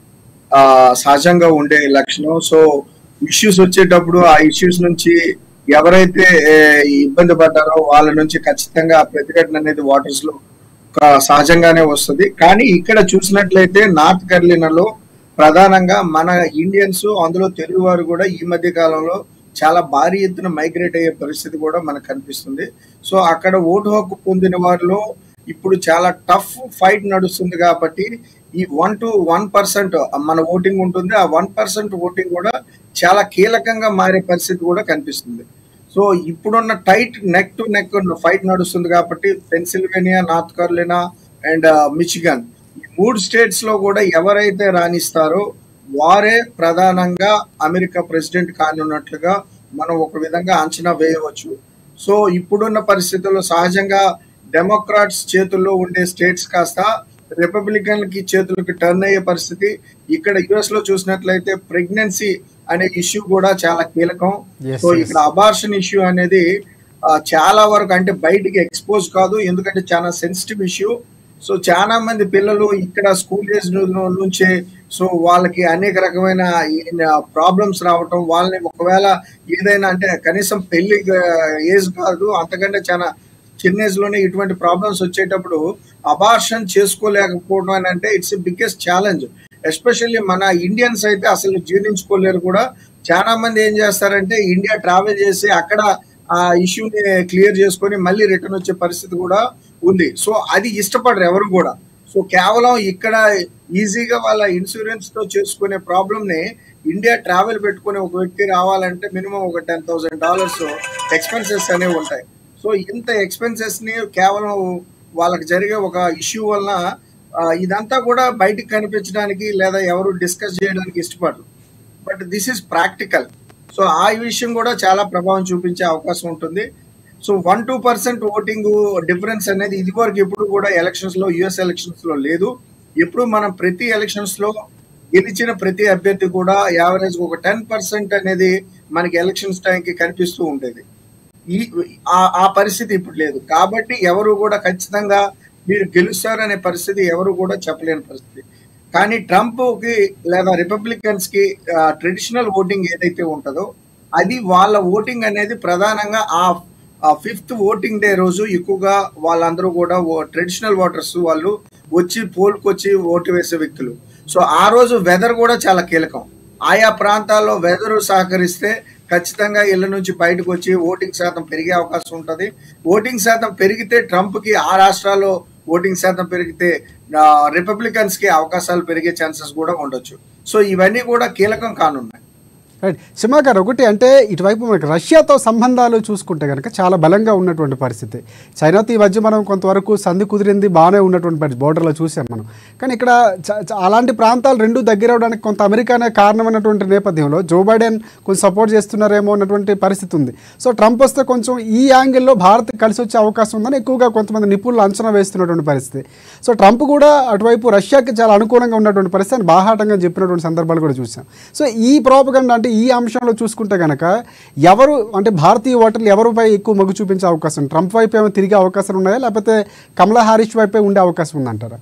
ఆ సహజంగా ఉండే లక్షణం. సో ఇష్యూస్ వచ్చేటప్పుడు ఆ ఇష్యూస్ నుంచి ఎవరైతే ఇబ్బంది పడ్డారో వాళ్ళ నుంచి ఖచ్చితంగా ప్రతిఘటన అనేది వాటర్స్ లో సహజంగానే వస్తుంది. కానీ ఇక్కడ చూసినట్లయితే నార్త్ కరోలినాలో ప్రధానంగా మన ఇండియన్స్, అందులో తెలుగు వారు కూడా ఈ మధ్య కాలంలో చాలా భారీ ఎత్తున మైగ్రేట్ అయ్యే పరిస్థితి కూడా మనకు కనిపిస్తుంది. సో అక్కడ ఓటు హక్కు పొందిన వారిలో ఇప్పుడు చాలా టఫ్ ఫైట్ నడుస్తుంది. కాబట్టి ఈ వన్ టు వన్ పర్సెంట్ మన ఓటింగ్ ఉంటుంది. ఆ వన్ పర్సెంట్ ఓటింగ్ కూడా చాలా కీలకంగా మారే పరిస్థితి కూడా కనిపిస్తుంది. సో ఇప్పుడున్న tight neck to neck fight నడుస్తుంది. కాబట్టి Pennsylvania, North Carolina and Michigan ఈ మూడు స్టేట్స్ లో కూడా ఎవరైతే రాణిస్తారో వారే ప్రధానంగా అమెరికా ప్రెసిడెంట్ కానున్నట్లుగా మనం ఒక విధంగా అంచనా వేయవచ్చు. సో ఇప్పుడున్న పరిస్థితుల్లో సహజంగా డెమోక్రాట్స్ చేతుల్లో ఉండే స్టేట్స్ కాస్త రిపబ్లికన్లకి చేతులకి టర్న్ అయ్యే పరిస్థితి. ఇక్కడ యుఎస్ లో చూసినట్లయితే ప్రెగ్నెన్సీ అనే ఇష్యూ కూడా చాలా కీలకం. సో ఇక్కడ అబార్షన్ ఇష్యూ అనేది చాలా వరకు అంటే బయటికి ఎక్స్పోజ్ కాదు, ఎందుకంటే చాలా సెన్సిటివ్ ఇష్యూ. సో చాలా మంది పిల్లలు ఇక్కడ స్కూల్ ఏజ్ నుంచే సో వాళ్ళకి అనేక రకమైన ప్రాబ్లమ్స్ రావటం, వాళ్ళని ఒకవేళ ఏదైనా అంటే కనీసం పెళ్లి ఏజ్ కాదు అంతకంటే చాలా చిన్న ఏజ్ లోనే ఇటువంటి ప్రాబ్లమ్స్ వచ్చేటప్పుడు అబార్షన్ చేసుకోలేకపోవడం అని అంటే ఇట్స్ బిగ్గెస్ట్ ఛాలెంజ్. ఎస్పెషల్లీ మన ఇండియన్స్ అయితే అసలు జీర్ణించుకోలేరు కూడా. చాలా మంది ఏం చేస్తారంటే ఇండియా ట్రావెల్ చేసి అక్కడ ఆ ఇష్యూని క్లియర్ చేసుకొని మళ్ళీ రిటర్న్ వచ్చే పరిస్థితి కూడా ఉంది. సో అది ఇష్టపడరు ఎవరు కూడా. సో కేవలం ఇక్కడ ఈజీగా వాళ్ళ ఇన్సూరెన్స్ తో చేసుకునే ప్రాబ్లమ్ ని ఇండియా ట్రావెల్ పెట్టుకునే ఒక వ్యక్తి రావాలంటే మినిమం ఒక టెన్ థౌసండ్ డాలర్స్ ఎక్స్పెన్సెస్ అనేవి ఉంటాయి. సో ఇంత ఎక్స్పెన్సెస్ ని కేవలం వాళ్ళకి జరిగే ఒక ఇష్యూ వలన ఇదంతా కూడా బయటికి కనిపించడానికి లేదా ఎవరు డిస్కస్ చేయడానికి ఇష్టపడరు. But this is practical. So ఆ విషయం కూడా చాలా ప్రభావం చూపించే అవకాశం ఉంటుంది. So one two percent voting difference అనేది ఇదివరకు ఎప్పుడు కూడా ఎలక్షన్స్ లో యుఎస్ ఎలక్షన్స్ లో లేదు. ఎప్పుడు మనం ప్రతి ఎలక్షన్స్ లో గెలిచిన ప్రతి అభ్యర్థి కూడా యావరేజ్ ఒక టెన్ పర్సెంట్ అనేది మనకి ఎలక్షన్స్ టైంకి కనిపిస్తూ ఉండేది. ఈ ఆ పరిస్థితి ఇప్పుడు లేదు. కాబట్టి ఎవరు కూడా ఖచ్చితంగా మీరు గెలుస్తారనే పరిస్థితి ఎవరు కూడా చెప్పలేని పరిస్థితి. కానీ ట్రంప్కి లేదా రిపబ్లికన్స్ కి ట్రెడిషనల్ ఓటింగ్ ఏదైతే ఉంటుందో అది వాళ్ళ ఓటింగ్ అనేది ప్రధానంగా ఆ ఫిఫ్త్ ఓటింగ్ డే రోజు ఎక్కువగా వాళ్ళందరూ కూడా ట్రెడిషనల్ ఓటర్స్ వాళ్ళు వచ్చి పోల్కొచ్చి ఓటు వేసే వ్యక్తులు. సో ఆ రోజు వెదర్ కూడా చాలా కీలకం. ఆయా ప్రాంతాల్లో వెదర్ సహకరిస్తే ఖచ్చితంగా ఇళ్ల నుంచి బయటకు వచ్చి ఓటింగ్ శాతం పెరిగే అవకాశం ఉంటుంది. ఓటింగ్ శాతం పెరిగితే ట్రంప్కి ఆ రాష్ట్రాల్లో ఓటింగ్ శాతం పెరిగితే రిపబ్లికన్స్ కి అవకాశాలు పెరిగే ఛాన్సెస్ కూడా ఉండొచ్చు. సో ఇవన్నీ కూడా కీలకం కానున్నాయి.
రైట్ సింహ గారు, ఒకటి అంటే ఇటువైపు మనకి రష్యాతో సంబంధాలు చూసుకుంటే కనుక చాలా బలంగా ఉన్నటువంటి పరిస్థితి. చైనాతో ఈ మధ్య మనం కొంతవరకు సంధి కుదిరింది, బాగానే ఉన్నటువంటి పరిస్థితి, బోర్డర్లో చూసాం మనం. కానీ ఇక్కడ అలాంటి ప్రాంతాలు రెండు దగ్గర అవడానికి కొంత అమెరికానే కారణమైనటువంటి నేపథ్యంలో జో బైడెన్ కొంచెం సపోర్ట్ చేస్తున్నారేమో అన్నటువంటి పరిస్థితి ఉంది. సో ట్రంప్ వస్తే కొంచెం ఈ యాంగిల్లో భారత్ కలిసి వచ్చే అవకాశం ఉందని ఎక్కువగా కొంతమంది నిపుణులు అంచనా వేస్తున్నటువంటి పరిస్థితి. సో ట్రంప్ కూడా అటువైపు రష్యాకి చాలా అనుకూలంగా ఉన్నటువంటి పరిస్థితి అని బాహాటంగా చెప్పినటువంటి సందర్భాలు కూడా చూసాం. సో ఈ ప్రోపగండా అంటే ఈ అంశంలో చూసుకుంటే కనుక ఎవరు అంటే భారతీయ ఓటర్లు ఎవరిపై ఎక్కువ మొగ్గు చూపించే అవకాశం, ట్రంప్ వైపు ఏమైనా తిరిగే అవకాశాలు ఉన్నాయా, లేకపోతే కమలా హారిస్ వైపే ఉండే అవకాశం ఉందంటారా?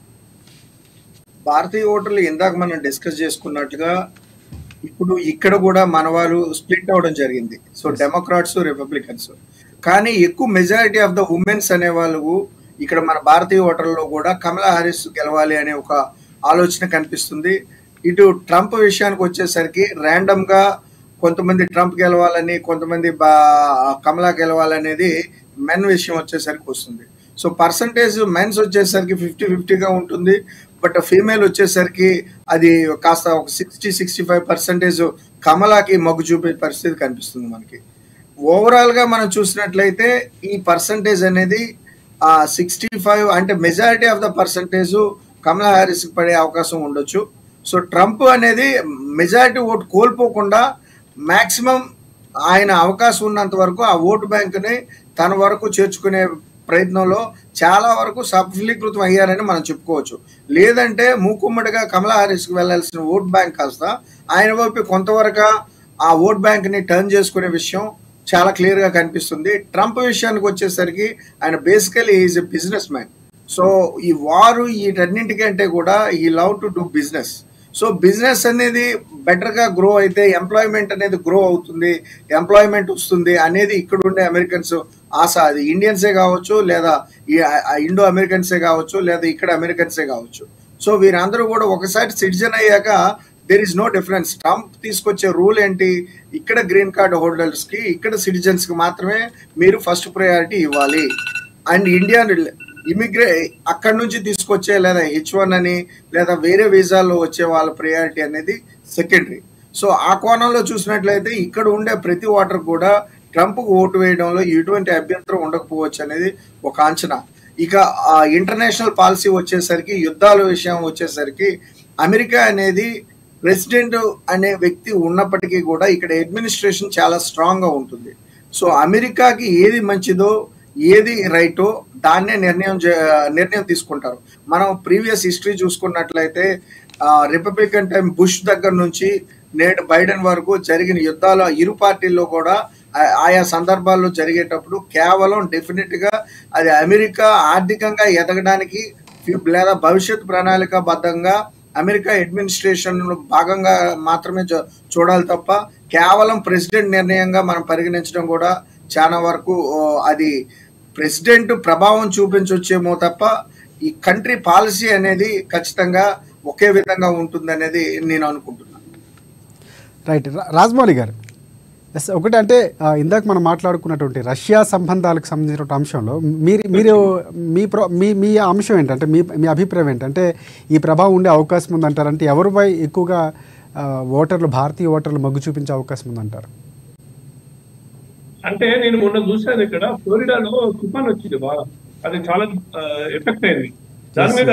భారతీయ ఓటర్లు ఇందాక మనం డిస్కస్ చేసుకున్నట్టుగా ఇప్పుడు ఇక్కడ కూడా మన వాళ్ళు స్ప్లిట్ అవడం జరిగింది. So Democrats, Republicans. కానీ ఎక్కువ మెజారిటీ ఆఫ్ ద ఉమెన్స్ అనే వాళ్ళు ఇక్కడ మన భారతీయ ఓటర్లలో కూడా కమలా హారిస్ గెలవాలి అనే ఒక ఆలోచన కనిపిస్తుంది. ఇటు ట్రంప్ విషయానికి వచ్చేసరికి ర్యాండమ్ గా కొంతమంది ట్రంప్ గెలవాలని, కొంతమంది బా కమలా గెలవాలనేది మెన్ విషయం వచ్చేసరికి వస్తుంది. సో పర్సంటేజ్ మెన్స్ వచ్చేసరికి ఫిఫ్టీ ఫిఫ్టీగా ఉంటుంది. బట్ ఫీమేల్ వచ్చేసరికి అది కాస్త ఒక సిక్స్టీ సిక్స్టీ ఫైవ్ పర్సెంటేజ్ కమలాకి మొగ్గు చూపే పరిస్థితి కనిపిస్తుంది మనకి. ఓవరాల్ గా మనం చూసినట్లయితే ఈ పర్సంటేజ్ అనేది సిక్స్టీ ఫైవ్ అంటే majority of the percentage Kamala Harris పడే అవకాశం ఉండొచ్చు. సో ట్రంప్ అనేది మెజారిటీ ఓటు కోల్పోకుండా మ్యాక్సిమం ఆయన అవకాశం ఉన్నంత వరకు ఆ ఓటు బ్యాంకుని తన వరకు చేర్చుకునే ప్రయత్నంలో చాలా వరకు సఫలీకృతం అయ్యారని మనం చెప్పుకోవచ్చు. లేదంటే మూకుమ్మడిగా కమలా హారిస్కి వెళ్లాల్సిన ఓట్ బ్యాంక్ కాస్త ఆయన వైపు కొంతవరకు ఆ ఓట్ బ్యాంక్ని టర్న్ చేసుకునే విషయం చాలా క్లియర్గా కనిపిస్తుంది. ట్రంప్ విషయానికి వచ్చేసరికి ఆయన basically is a businessman. So ఈ వారు వీటన్నింటికంటే కూడా ఈ love to do business. So business అనేది బెటర్గా గ్రో అయితే ఎంప్లాయ్మెంట్ అనేది గ్రో అవుతుంది, ఎంప్లాయ్మెంట్ వస్తుంది అనేది ఇక్కడ ఉండే అమెరికన్స్ ఆశ. అది ఇండియన్సే కావచ్చు, లేదా ఇండో అమెరికన్సే కావచ్చు, లేదా ఇక్కడ అమెరికన్సే కావచ్చు. సో వీరందరూ కూడా ఒకసారి సిటిజన్ అయ్యాక there is no difference. Trump తీసుకొచ్చే రూల్ ఏంటి, ఇక్కడ గ్రీన్ కార్డ్ హోల్డర్స్కి, ఇక్కడ సిటిజన్స్కి మాత్రమే మీరు ఫస్ట్ ప్రయారిటీ ఇవ్వాలి. అండ్ ఇండియా ఇమిగ్రే అక్కడి నుంచి తీసుకొచ్చే లేదా హెచ్ వన్ అని లేదా వేరే వీసాల్లో వచ్చే వాళ్ళ ప్రయారిటీ అనేది సెకండరీ. సో ఆ కోణంలో చూసినట్లయితే ఇక్కడ ఉండే ప్రతి ఓటర్ కూడా ట్రంప్కు ఓటు వేయడంలో ఎటువంటి అభ్యంతరం ఉండకపోవచ్చు అనేది ఒక అంచనా. ఇక ఇంటర్నేషనల్ పాలసీ వచ్చేసరికి, యుద్ధాల విషయం వచ్చేసరికి అమెరికా అనేది ప్రెసిడెంట్ అనే వ్యక్తి ఉన్నప్పటికీ కూడా ఇక్కడ అడ్మినిస్ట్రేషన్ చాలా స్ట్రాంగ్గా ఉంటుంది. సో అమెరికాకి ఏది మంచిదో ఏది రైటో దాన్నే నిర్ణయం నిర్ణయం తీసుకుంటారు. మనం ప్రీవియస్ హిస్టరీ చూసుకున్నట్లయితే రిపబ్లికన్ టైం బుష్ దగ్గర నుంచి నేడు బైడెన్ వరకు జరిగిన యుద్ధాల ఇరు పార్టీల్లో కూడా ఆయా సందర్భాల్లో జరిగేటప్పుడు కేవలం డెఫినెట్గా అది అమెరికా ఆర్థికంగా ఎదగడానికి లేదా భవిష్యత్ ప్రణాళికాబద్ధంగా అమెరికా అడ్మినిస్ట్రేషన్ భాగంగా మాత్రమే చూడాలి తప్ప కేవలం ప్రెసిడెంట్ నిర్ణయంగా మనం పరిగణించడం కూడా చాలా వరకు అది ప్రెసిడెంట్ ప్రభావం చూపించొచ్చేమో తప్ప ఈ కంట్రీ పాలసీ అనేది ఖచ్చితంగా ఒకే విధంగా ఉంటుంది అనేది నేను అనుకుంటున్నాను.
రైట్ రాజమౌళి గారు, ఎస్ ఒకటి అంటే ఇందాక మనం మాట్లాడుకున్నటువంటి రష్యా సంబంధాలకు సంబంధించిన అంశంలో మీరు మీరు మీ ప్రో మీ మీ అంశం ఏంటంటే మీ మీ అభిప్రాయం ఏంటంటే ఈ ప్రభావం ఉండే అవకాశం ఉందంటారంటే ఎవరిపై ఎక్కువగా ఓటర్లు భారతీయ ఓటర్లు మొగ్గు చూపించే అవకాశం ఉందంటారు?
అంటే నేను మొన్న చూశాను, ఇక్కడ ఫ్లోరిడాలో తుఫాన్ వచ్చింది బాగా, అది చాలా ఎఫెక్ట్ అయింది. దాని మీద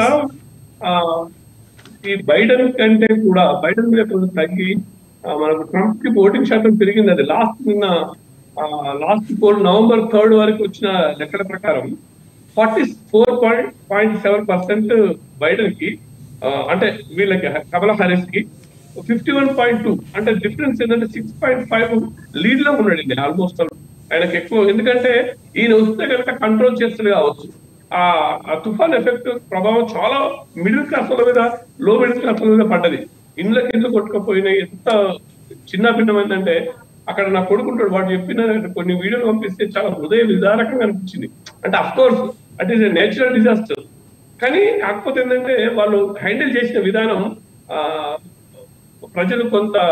ఈ బైడెన్ కంటే కూడా బైడెన్ మీద కొంచెం తగ్గి మనకు ట్రంప్ కి ఓటింగ్ శాతం పెరిగింది. అది లాస్ట్ నిన్న లాస్ట్ పోల్ నవంబర్ థర్డ్ వరకు వచ్చిన లెక్కల ప్రకారం forty four point point seven percent Biden కి, అంటే వీళ్ళకి కమలా హారిస్ కి ఫిఫ్టీ వన్ పాయింట్ టూ అంటే డిఫరెన్స్ ఏంటంటే సిక్స్ పాయింట్ ఫైవ్ లీడ్ లో ఉన్నాడు ఆల్మోస్ట్ ఆయనకు ఎక్కువ. ఎందుకంటే ఈయన వస్తే కనుక కంట్రోల్ చేస్తుంది కావచ్చు. ఆ తుఫాన్ ఎఫెక్ట్ ప్రభావం చాలా మిడిల్ క్లాస్ వాళ్ళ మీద, లో మిడిల్ క్లాస్ వాళ్ళ మీద పడ్డది. ఇండ్ల కింద కొట్టుకపోయినాయి. ఎంత చిన్న భిన్నమైందంటే అక్కడ నా కొడుకుంటాడు, వాడు చెప్పిన కొన్ని వీడియోలు పంపిస్తే చాలా హృదయ విదారకంగా అనిపించింది. అంటే of course it is a natural disaster, కానీ కాకపోతే ఏంటంటే వాళ్ళు హ్యాండిల్ చేసిన విధానం ఆ ప్రజలు కొంత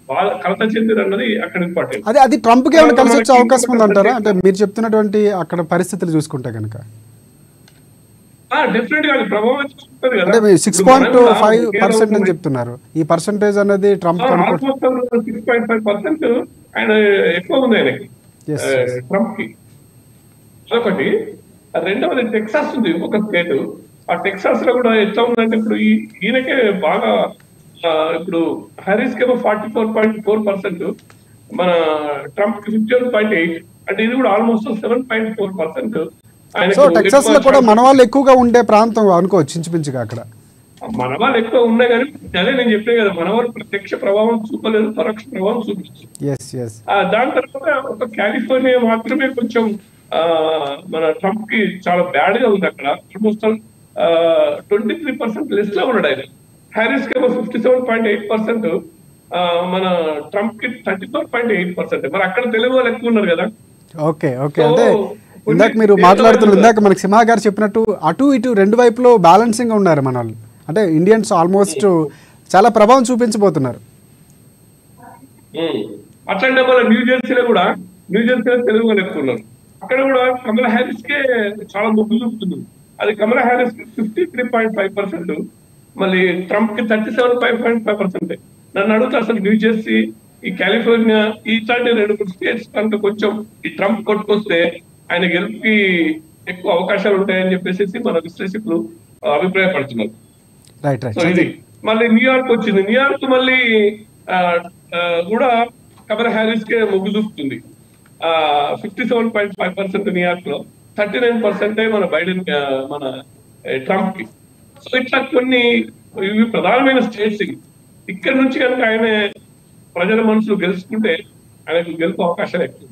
బాగా కలత చెందిరు అన్నది అక్కడ ఇంపార్టెంట్.
అదే అది ట్రంప్కి ఏమైనా కలిసి వచ్చే అవకాశం ఉందంటారా? అంటే మీరు చెప్తున్నటువంటి అక్కడ పరిస్థితులు చూసుకుంటే కనుక
డెఫినెట్ గా అది ప్రభావం చూపుతుంది కదా.
అంటే సిక్స్ పాయింట్ ఫైవ్ పర్సెంట్ అని చెప్తున్నారు. ఈ పర్సెంటేజ్ అనేది Trump
six point five percent ఆయన ఎక్కువ ఉంది ఆయనకి ట్రంప్ కి. అదొకటి. రెండవది టెక్సాస్ ఉంది ఒక స్టేట్. ఆ టెక్సాస్ లో కూడా ఎట్లా ఉందంటే ఇప్పుడు ఈ ఈయనకే బాగా ఇప్పుడు హ్యారిస్ కి ఏమో forty four point four percent, మన ట్రంప్ కి ఫిఫ్టీ వన్ పాయింట్ ఎయిట్, అంటే ఇది కూడా almost seven point four percent.
So Texas లో కూడా మన వాళ్ళు ఎక్కువగా ఉండే ప్రాంతం అనుకోవచ్చు ఇంచుమించుగా. అక్కడ
మన వాళ్ళు ఎక్కువ ఉన్నాయి కానీ అదే నేను చెప్పే కదా, మన వాళ్ళు ప్రత్యక్ష ప్రభావం చూపలేదు, పరోక్ష ప్రభావం చూపించారు. దాని తర్వాత ఒక కాలిఫోర్నియా మాత్రమే కొంచెం ఆ మన ట్రంప్ కి చాలా బ్యాడ్ గా ఉంది. అక్కడ almost twenty three percent less లో ఉన్నాడు ఆయన. హ్యారిస్ కి ఏమో fifty seven point eight percent, మన ట్రంప్ కి thirty four point eight percent. మరి అక్కడ తెలుగు వాళ్ళు ఎక్కువ ఉన్నారు కదా.
ఓకే ఓకే అంటే ఇందాక మీరు మాట్లాడుతున్నారు, ఇందాక మనకి సింహ గారు చెప్పినట్టు అటు ఇటు రెండు వైపులో బ్యాలెన్సింగ్ ఉన్నారు మన వాళ్ళు. అంటే ఇండియన్స్ ఆల్మోస్ట్ చాలా ప్రభావం చూపించబోతున్నారు.
అట్లాంటి మన న్యూ జెర్సీలో కూడా న్యూ జెర్సీలో తెలుగు వాళ్ళు ఎక్కువ ఉన్నారు. అక్కడ కూడా కమలా హ్యారిస్ కే చాలా మొగ్గు చూపుతుంది. అది కమలా హ్యారిస్ కి fifty three point five percent, మళ్ళీ ట్రంప్ కి thirty seven five point five percent. నన్ను అడుగుతా అసలు న్యూ జెర్సీ, ఈ కాలిఫోర్నియా, ఇట్లాంటి రెండు మూడు స్టేట్స్ కనుక కొంచెం ఈ ట్రంప్ కొట్టుకొస్తే ఆయన గెలుపుకి ఎక్కువ అవకాశాలు ఉంటాయని చెప్పేసి మన విశ్లేషకులు అభిప్రాయపడుతున్నారు. సో ఇది మళ్ళీ న్యూయార్క్ వచ్చింది. న్యూయార్క్ మళ్ళీ కూడా కమలా హ్యారిస్ కే మొగ్గు చూపుతుంది. ఆ fifty seven point five percent న్యూయార్క్ లో, థర్టీ నైన్ పర్సెంటే మన బైడెన్ మన ట్రంప్ కి. సో ఇట్లా కొన్ని ఇవి ప్రధానమైన స్టేట్స్. ఇక్కడ నుంచి కనుక ఆయన ప్రజల మనసులు గెలుచుకుంటే ఆయనకు గెలుపు అవకాశాలు ఎక్కువ.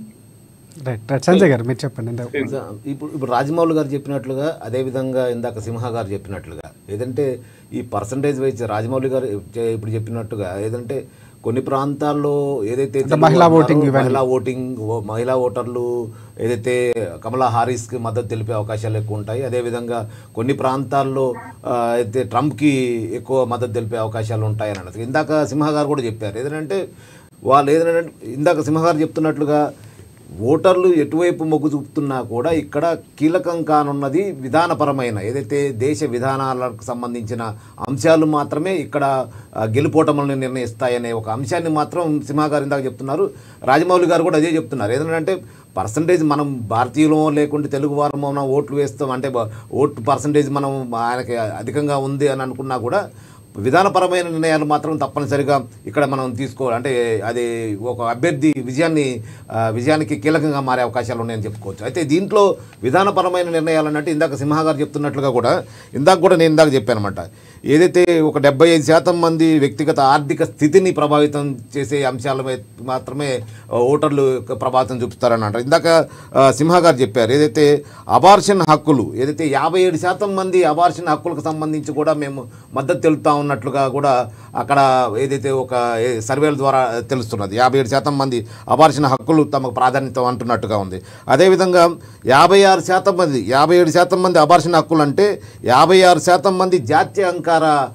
సంజయ్ గారు మీరు చెప్పండి.
ఇప్పుడు ఇప్పుడు రాజమౌళి గారు చెప్పినట్లుగా, అదేవిధంగా ఇందాక సింహ గారు చెప్పినట్లుగా, ఏదంటే ఈ పర్సంటేజ్ వైజ్ రాజమౌళి గారు ఇప్పుడు చెప్పినట్టుగా ఏదంటే కొన్ని ప్రాంతాల్లో ఏదైతే
మహిళా ఓటింగ్
మహిళా ఓటింగ్ మహిళా ఓటర్లు ఏదైతే కమలా హారిస్కి మద్దతు తెలిపే అవకాశాలు ఎక్కువ ఉంటాయి. అదేవిధంగా కొన్ని ప్రాంతాల్లో అయితే ట్రంప్కి ఎక్కువ మద్దతు తెలిపే అవకాశాలు ఉంటాయని అన్నది ఇందాక సింహ గారు కూడా చెప్పారు. ఏదంటే వాళ్ళు ఏదంటే ఇందాక సింహ గారు చెప్తున్నట్లుగా ఓటర్లు ఎటువైపు మొగ్గు చూపుతున్నా కూడా ఇక్కడ కీలకం కానున్నది విధానపరమైన ఏదైతే దేశ విధానాలకు సంబంధించిన అంశాలు మాత్రమే ఇక్కడ గెలుపోటములను నిర్ణయిస్తాయనే ఒక అంశాన్ని మాత్రం సింహ గారు ఇందాక చెప్తున్నారు. రాజమౌళి గారు కూడా అదే చెప్తున్నారు. ఏదంటే పర్సంటేజ్ మనం భారతీయులమో లేకుంటే తెలుగు వారమో మనం ఓట్లు వేస్తాం అంటే ఓటు పర్సంటేజ్ మనం ఆయనకి అధికంగా ఉంది అని అనుకున్నా కూడా విధానపరమైన నిర్ణయాలు మాత్రం తప్పనిసరిగా ఇక్కడ మనం తీసుకోవాలి. అంటే అది ఒక అభ్యర్థి విజయాన్ని విజయానికి కీలకంగా మారే అవకాశాలు ఉన్నాయని చెప్పుకోవచ్చు. అయితే దీంట్లో విధానపరమైన నిర్ణయాలు అన్నట్టు ఇందాక సింహ గారు చెప్తున్నట్లుగా కూడా ఇందాక కూడా నేను ఇందాక చెప్పాను అనమాట. ఏదైతే ఒక డెబ్బై ఐదు శాతం మంది వ్యక్తిగత ఆర్థిక స్థితిని ప్రభావితం చేసే అంశాల మాత్రమే ఓటర్లు ప్రభావితం చూపిస్తారని అంటారు. ఇందాక సింహ గారు చెప్పారు ఏదైతే అబార్షన్ హక్కులు ఏదైతే యాభై ఏడు శాతం మంది అబార్షన్ హక్కులకు సంబంధించి కూడా మేము మద్దతు తెలుపుతా ఉన్నట్లుగా కూడా అక్కడ ఏదైతే ఒక సర్వేల ద్వారా తెలుస్తున్నది. యాభై ఏడు శాతం మంది అబార్షన్ హక్కులు తమకు ప్రాధాన్యత అంటున్నట్టుగా ఉంది. అదేవిధంగా యాభై ఆరు శాతం మంది యాభై ఏడు శాతం మంది అబార్షన్ హక్కులు అంటే యాభై ఆరు శాతం మంది జాతీయ అంకార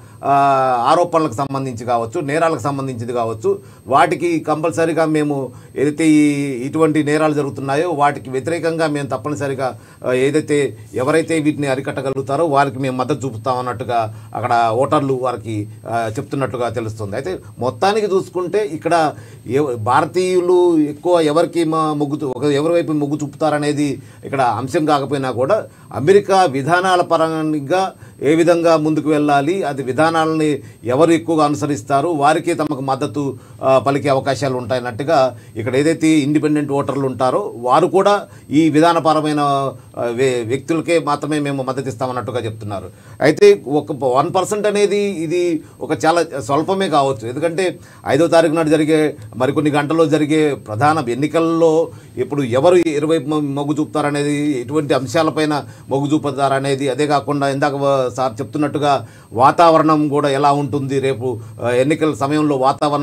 ఆరోపణలకు సంబంధించి కావచ్చు, నేరాలకు సంబంధించింది కావచ్చు, వాటికి కంపల్సరీగా మేము ఏదైతే ఈ ఇటువంటి నేరాలు జరుగుతున్నాయో వాటికి వ్యతిరేకంగా మేము తప్పనిసరిగా ఏదైతే ఎవరైతే వీటిని అరికట్టగలుగుతారో వారికి మేము మద్దతు చూపుతామన్నట్టుగా అక్కడ ఓటర్లు వారికి చెప్తున్నట్టుగా తెలుస్తుంది. అయితే మొత్తానికి చూసుకుంటే ఇక్కడ భారతీయులు ఎక్కువ ఎవరికి మొగ్గు ఎవరి వైపు మొగ్గు చూపుతారనేది ఇక్కడ అంశం కాకపోయినా కూడా అమెరికా విధానాల పరంగా ఏ విధంగా ముందుకు వెళ్ళాలి, అది విధానాలని ఎవరు ఎక్కువగా అనుసరిస్తారు వారికే తమకు మద్దతు పలికే అవకాశాలు ఉంటాయన్నట్టుగా ఇక్కడ ఏదైతే ఇండిపెండెంట్ ఓటర్లు ఉంటారో వారు కూడా ఈ విధానపరమైన వ్యక్తులకే మాత్రమే మేము మద్దతు ఇస్తామన్నట్టుగా చెప్తున్నారు. అయితే ఒక వన్ పర్సెంట్ అనేది ఇది ఒక చాలా స్వల్పమే కావచ్చు. ఎందుకంటే ఐదో తారీఖు నాడు జరిగే మరికొన్ని గంటల్లో జరిగే ప్రధాన ఎన్నికల్లో ఇప్పుడు ఎవరు ఇరవై మొగ్గు చూపుతారనేది ఎటువంటి అంశాలపైన మొగ్గు చూపుతారనేది, అదే కాకుండా ఇందాక సార్ చెప్తున్నట్టుగా వాతావరణం కూడా ఎలా ఉంటుంది, రేపు ఎన్నికల సమయంలో వాతావరణం కూడా ఎలా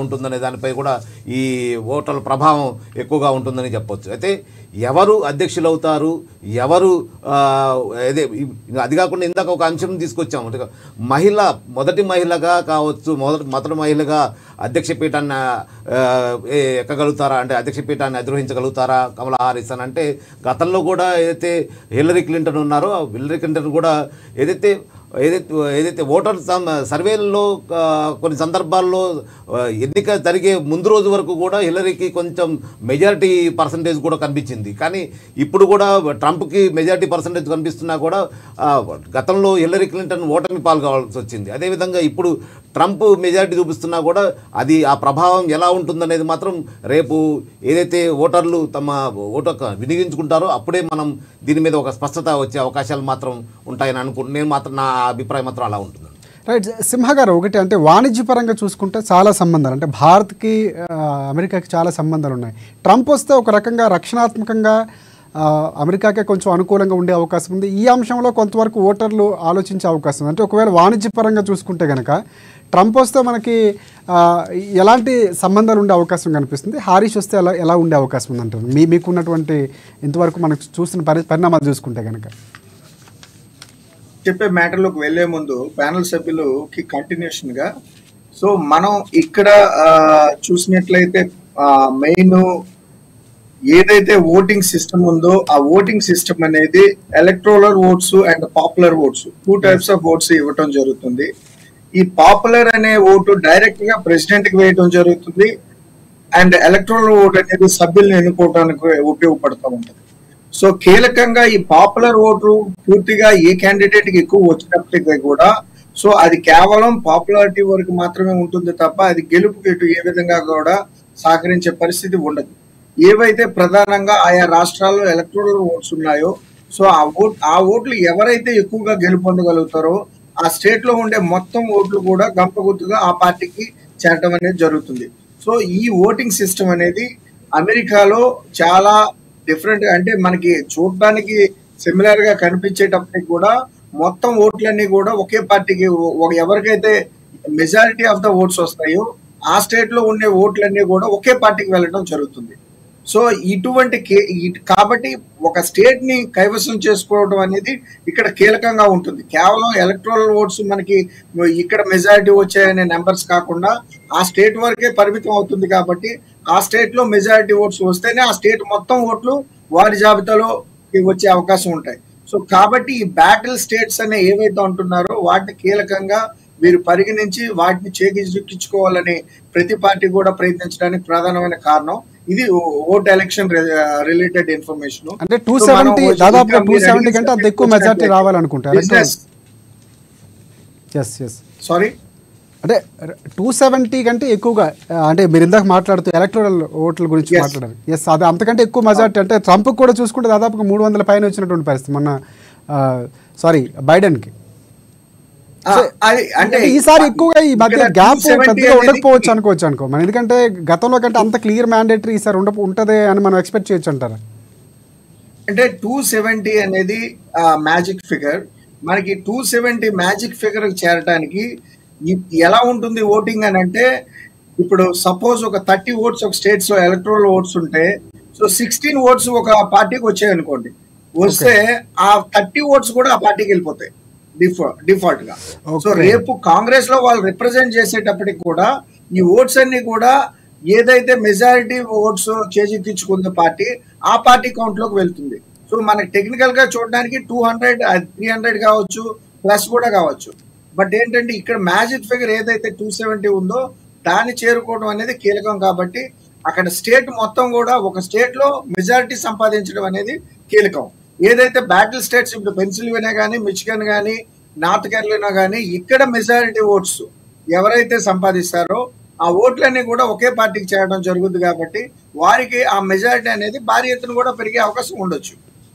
ఉంటుందనే దానిపై కూడా ఈ ఓటర్ల ప్రభావం ఎక్కువగా ఉంటుందని చెప్పొచ్చు. అయితే ఎవరు అధ్యక్షులు అవుతారు, ఎవరు అదే అది కాకుండా ఇందాక ఒక అంశం తీసుకొచ్చాము, మహిళ మొదటి మహిళగా కావచ్చు, మొదటి మొదటి మహిళగా అధ్యక్ష పీఠాన్ని ఎక్కగలుగుతారా, అంటే అధ్యక్ష పీఠాన్ని అధిరోహించగలుగుతారా కమలా హారిస్ అని అంటే, గతంలో కూడా ఏదైతే హిల్లరీ క్లింటన్ ఉన్నారో హిల్లరీ క్లింటన్ కూడా ఏదైతే ఏదైతే ఏదైతే ఓటర్ సర్వేల్లో కొన్ని సందర్భాల్లో ఎన్నిక జరిగే ముందు రోజు వరకు కూడా హిల్లరీకి కొంచెం మెజారిటీ పర్సంటేజ్ కూడా కనిపించింది. కానీ ఇప్పుడు కూడా ట్రంప్కి మెజారిటీ పర్సంటేజ్ కనిపిస్తున్నా కూడా గతంలో హిల్లరీ క్లింటన్ ఓటమి పాల్గొవాల్సి వచ్చింది. అదేవిధంగా ఇప్పుడు ట్రంప్ మెజారిటీ చూపిస్తున్నా కూడా అది ఆ ప్రభావం ఎలా ఉంటుందనేది మాత్రం రేపు ఏదైతే ఓటర్లు తమ ఓటు వినియోగించుకుంటారో అప్పుడే మనం దీని మీద ఒక స్పష్టత వచ్చే అవకాశాలు మాత్రం ఉంటాయని అనుకుంటు నేను మాత్రం నా అభిప్రాయం మాత్రం అలా ఉంటుంది.
రైట్ సింహ గారు, ఒకటి అంటే వాణిజ్యపరంగా చూసుకుంటే చాలా సంబంధాలు, అంటే భారత్కి అమెరికాకి చాలా సంబంధాలు ఉన్నాయి. ట్రంప్ వస్తే ఒక రకంగా రక్షణాత్మకంగా అమెరికాకే కొంచెం అనుకూలంగా ఉండే అవకాశం ఉంది. ఈ అంశంలో కొంతవరకు ఓటర్లు ఆలోచించే అవకాశం ఉంది. అంటే ఒకవేళ వాణిజ్యపరంగా చూసుకుంటే కనుక ట్రంప్ వస్తే మనకి ఎలాంటి సంబంధాలు ఉండే అవకాశం కనిపిస్తుంది, హారిస్ వస్తే ఎలా ఎలా ఉండే అవకాశం ఉంది అంటారు మీ మీకున్నటువంటి ఇంతవరకు మనకు చూసిన పరి పరిణామాలు చూసుకుంటే కనుక?
చెప్పే మ్యాటర్లోకి వెళ్లే ముందు ప్యానల్ సభ్యులకి కంటిన్యూషన్గా, సో మనం ఇక్కడ చూసినట్లయితే మెయిన్ ఏదైతే ఓటింగ్ సిస్టమ్ ఉందో ఆ ఓటింగ్ సిస్టమ్ అనేది electoral votes and popular votes, two types of votes ఇవ్వటం జరుగుతుంది. ఈ పాపులర్ అనే ఓటు డైరెక్ట్ గా ప్రెసిడెంట్ కి వేయడం జరుగుతుంది, అండ్ ఎలక్ట్రోలర్ ఓట్ అనేది సభ్యులను ఎన్నుకోవడానికి ఉపయోగపడుతూ ఉంటుంది. సో కీలకంగా ఈ పాపులర్ ఓటు పూర్తిగా ఏ క్యాండిడేట్ కి ఎక్కువ వచ్చినప్పటికీ కూడా సో అది కేవలం పాపులారిటీ వరకు మాత్రమే ఉంటుంది తప్ప అది గెలుపుకి ఎటు ఏ విధంగా కూడా సహకరించే పరిస్థితి ఉండదు. ఏవైతే ప్రధానంగా ఆయా రాష్ట్రాల్లో ఎలక్ట్రోలర్ ఓట్స్ ఉన్నాయో సో ఆ ఓట్ ఆ ఓట్లు ఎవరైతే ఎక్కువగా గెలుపొందగలుగుతారో ఆ స్టేట్ లో ఉండే మొత్తం ఓట్లు కూడా గంపగుత్తుగా ఆ పార్టీకి చేరటం అనేది జరుగుతుంది. సో ఈ ఓటింగ్ సిస్టమ్ అనేది అమెరికాలో చాలా డిఫరెంట్, అంటే మనకి చూడడానికి సిమిలర్ గా కనిపించేటప్పటికి కూడా మొత్తం ఓట్లన్నీ కూడా ఒకే పార్టీకి, ఎవరికైతే మెజారిటీ ఆఫ్ ద ఓట్స్ వస్తాయో ఆ స్టేట్ లో ఉండే ఓట్లన్నీ కూడా ఒకే పార్టీకి వెళ్ళడం జరుగుతుంది. సో ఇటువంటి కాబట్టి ఒక స్టేట్ ని కైవసం చేసుకోవడం అనేది ఇక్కడ కీలకంగా ఉంటుంది. కేవలం ఎలక్ట్రల్ ఓట్స్ మనకి ఇక్కడ మెజారిటీ వచ్చాయనే నెంబర్స్ కాకుండా ఆ స్టేట్ వరకే పరిమితం అవుతుంది. కాబట్టి ఆ స్టేట్ లో మెజారిటీ ఓట్స్ వస్తేనే ఆ స్టేట్ మొత్తం ఓట్లు వారి జాబితాలో వచ్చే అవకాశం ఉంటాయి. సో కాబట్టి ఈ బ్యాటిల్ స్టేట్స్ అనే ఏవైతే అంటున్నారో వాటిని కీలకంగా వీరు పరిగణించి వాటిని చేకిచ్చుకోవాలని ప్రతి పార్టీ కూడా ప్రయత్నించడానికి ప్రధానమైన కారణం ఇది ఓట్ ఎలక్షన్ రిలేటెడ్ ఇన్ఫర్మేషన్.
అంటే టూ సెవెంటీ దాదాపు టూ సెవెంటీ కంటే అంత ఎక్కువ మెజారిటీ రావాలనుకుంటారు.
సారీ
అంటే టూ సెవెంటీ కంటే ఎక్కువగా, అంటే మీరు ఇందాక మాట్లాడుతూ ఎలక్టోరల్ ఓట్ల గురించి మాట్లాడారు. ఎస్, అది అంతకంటే ఎక్కువ మెజారిటీ అంటే ట్రంప్ కూడా చూసుకుంటే దాదాపుగా మూడు వందల పైన వచ్చినటువంటి పరిస్థితి మొన్న సారీ బైడెన్కి. అంటే ఈసారి ఎక్కువగా ఈ మధ్య గ్యాప్ పెద్దగా ఉండకపోవచ్చు అనుకోవచ్చు అనుకో మనం, ఎందుకంటే గతంలో కంటే అంత క్లియర్ మ్యాండేటరీ ఈసారి ఉండ ఉంటదే అని మనం ఎక్స్పెక్ట్ చేయొచ్చు అంటారా?
అంటే టూ సెవెంటీ అనేది మ్యాజిక్ ఫిగర్. మనకి టూ సెవెంటీ మ్యాజిక్ ఫిగర్ చేరడానికి ఎలా ఉంటుంది ఓటింగ్ అని అంటే, ఇప్పుడు సపోజ్ ఒక థర్టీ ఓట్స్ ఒక స్టేట్స్ లో ఎలక్ట్రల్ ఓట్స్ ఉంటే సో సిక్స్టీన్ ఓట్స్ ఒక పార్టీకి వచ్చాయి అనుకోండి, వస్తే ఆ థర్టీ ఓట్స్ కూడా ఆ పార్టీకి వెళ్ళిపోతాయి డిఫాల్ట్ డిఫాల్ట్ గా. సో రేపు కాంగ్రెస్ లో వాళ్ళు రిప్రజెంట్ చేసేటప్పటికి కూడా ఈ ఓట్స్ అన్ని కూడా ఏదైతే మెజారిటీ ఓట్స్ చేజిక్కించుకుందో పార్టీ ఆ పార్టీ కౌంట్ లోకి వెళ్తుంది. సో మనకి టెక్నికల్ గా చూడడానికి టూ హండ్రెడ్ త్రీ హండ్రెడ్ కావచ్చు, ప్లస్ కూడా కావచ్చు. బట్ ఏంటంటే ఇక్కడ మ్యాజిక్ ఫిగర్ ఏదైతే టూ సెవెంటీ ఉందో దాన్ని చేరుకోవడం అనేది కీలకం. కాబట్టి అక్కడ స్టేట్ మొత్తం కూడా ఒక స్టేట్ లో మెజారిటీ సంపాదించడం అనేది కీలకం. ఏదైతే బ్యాటిల్ స్టేట్స్ ఇప్పుడు పెన్సిల్వేనియా కానీ, మిచిగన్ కానీ, నార్త్ కేరళనా కానీ ఇక్కడ మెజారిటీ ఓట్స్ ఎవరైతే సంపాదిస్తారో ఆ ఓట్లన్నీ కూడా ఒకే పార్టీకి చేరడం జరుగుతుంది. కాబట్టి వారికి ఆ మెజారిటీ అనేది భారీ ఎత్తున కూడా పెరిగే అవకాశం ఉండొచ్చు.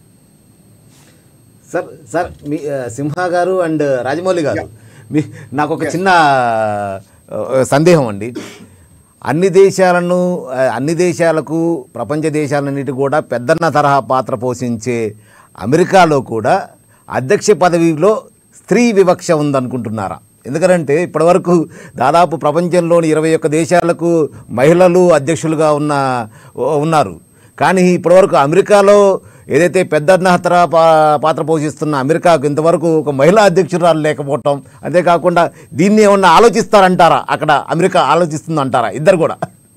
సార్ సార్ మీ సింహ గారు అండ్ రాజమౌళి గారు, మీ నాకు ఒక చిన్న సందేహం అండి. అన్ని దేశాలను అన్ని దేశాలకు ప్రపంచ దేశాలన్నిటి కూడా పెద్దన్న తరహా పాత్ర పోషించే అమెరికాలో కూడా అధ్యక్ష పదవిలో స్త్రీ వివక్ష ఉందనుకుంటున్నారా? ఎందుకంటే ఇప్పటివరకు దాదాపు ప్రపంచంలోని ఇరవై ఒక్క దేశాలకు మహిళలు అధ్యక్షులుగా ఉన్న ఉన్నారు. కానీ ఇప్పటివరకు అమెరికాలో ఏదైతే పెద్దన్నహతర పాత్ర పోషిస్తున్న అమెరికాకు ఇంతవరకు ఒక మహిళా అధ్యక్షురాలు లేకపోవటం, అంతేకాకుండా దీన్ని ఏమన్నా ఆలోచిస్తారంటారా? అక్కడ అమెరికా ఆలోచిస్తుందంటారా? ఇద్దరు కూడా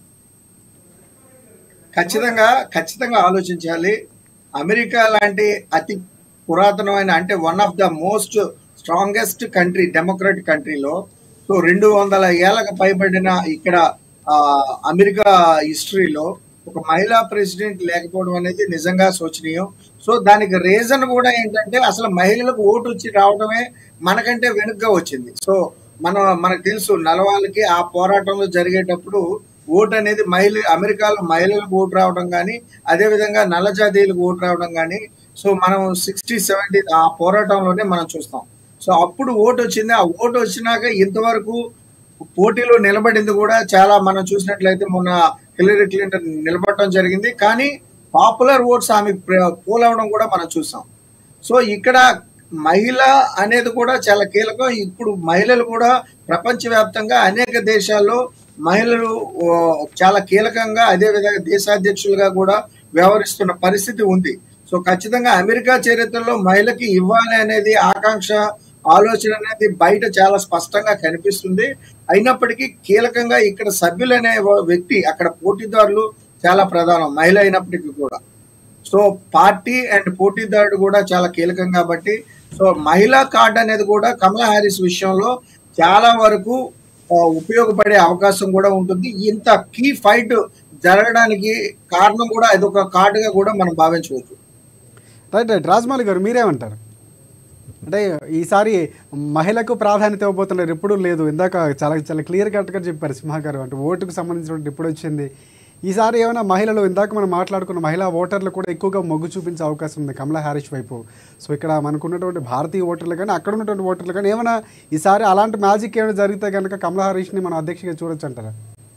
ఖచ్చితంగా ఖచ్చితంగా ఆలోచించాలి. అమెరికా లాంటి అతి పురాతనమైన అంటే one of the most strongest country democratic కంట్రీలో సో రెండు వందల ఏళ్ళకు పైబడిన ఇక్కడ అమెరికా హిస్టరీలో ఒక మహిళా ప్రెసిడెంట్ లేకపోవడం అనేది నిజంగా శోచనీయం. సో దానికి రీజన్ కూడా ఏంటంటే అసలు మహిళలకు ఓటు వచ్చి రావడమే మనకంటే వెనుకగా వచ్చింది. సో మనం మనకు తెలుసు నలవాళ్ళకి ఆ పోరాటంలో జరిగేటప్పుడు ఓటు అనేది మహిళ అమెరికాలో మహిళలకు ఓటు రావడం కానీ అదేవిధంగా నల్ల జాతీయులకు ఓటు రావడం కానీ సో మనం సిక్స్టీ సెవెంటీ ఆ పోరాటంలోనే మనం చూస్తాం. సో అప్పుడు ఓటు వచ్చింది. ఆ ఓటు వచ్చినాక ఇంతవరకు పోటీలో నిలబడింది కూడా చాలా మనం చూసినట్లయితే మొన్న హిల్లరీ క్లింటన్ నిలబడటం జరిగింది. కానీ పాపులర్ ఓట్స్ ఆమె పోల్ అవడం కూడా మనం చూసాం. సో ఇక్కడ మహిళ అనేది కూడా చాలా కీలకం. ఇప్పుడు మహిళలు కూడా ప్రపంచవ్యాప్తంగా అనేక దేశాల్లో మహిళలు చాలా కీలకంగా అదేవిధంగా దేశాధ్యక్షులుగా కూడా వ్యవహరిస్తున్న పరిస్థితి ఉంది. సో ఖచ్చితంగా అమెరికా చరిత్రలో మహిళకి ఇవ్వాలి అనేది ఆకాంక్ష ఆలోచన అనేది బయట చాలా స్పష్టంగా కనిపిస్తుంది. అయినప్పటికీ కీలకంగా ఇక్కడ సభ్యులు అనే వ్యక్తి అక్కడ పోటీదారులు చాలా ప్రధానం మహిళ అయినప్పటికీ కూడా. సో పార్టీ అండ్ పోటీదారుడు కూడా చాలా కీలకం కాబట్టి సో మహిళా కార్డు అనేది కూడా కమలా హ్యారిస్ విషయంలో చాలా వరకు ఉపయోగపడే అవకాశం కూడా ఉంటుంది. ఇంత కీ ఫైట్ జరగడానికి కారణం కూడా అదొక కార్డుగా కూడా మనం భావించవచ్చు.
రైట్ రైట్ రాజమౌళి గారు మీరేమంటారు? అంటే ఈసారి మహిళకు ప్రాధాన్యత ఇవ్వబోతున్నారు, ఎప్పుడూ లేదు. ఇందాక చాలా చాలా క్లియర్ కట్గా చెప్పారు సింహ గారు. అంటే ఓటుకు సంబంధించినటువంటి ఇప్పుడు వచ్చింది. ఈసారి ఏమైనా మహిళలు ఇందాక మనం మాట్లాడుకున్న మహిళా ఓటర్లు కూడా ఎక్కువగా మొగ్గు చూపించే అవకాశం ఉంది కమలా హ్యారిస్ వైపు. సో ఇక్కడ మనకున్నటువంటి భారతీయ ఓటర్లు కానీ అక్కడ ఉన్నటువంటి ఓటర్లు కానీ ఏమైనా ఈసారి అలాంటి మ్యాజిక్ ఏమైనా జరిగితే కనుక కమలా హ్యారిస్ని మనం అధ్యక్షగా చూడొచ్చు అంటారా?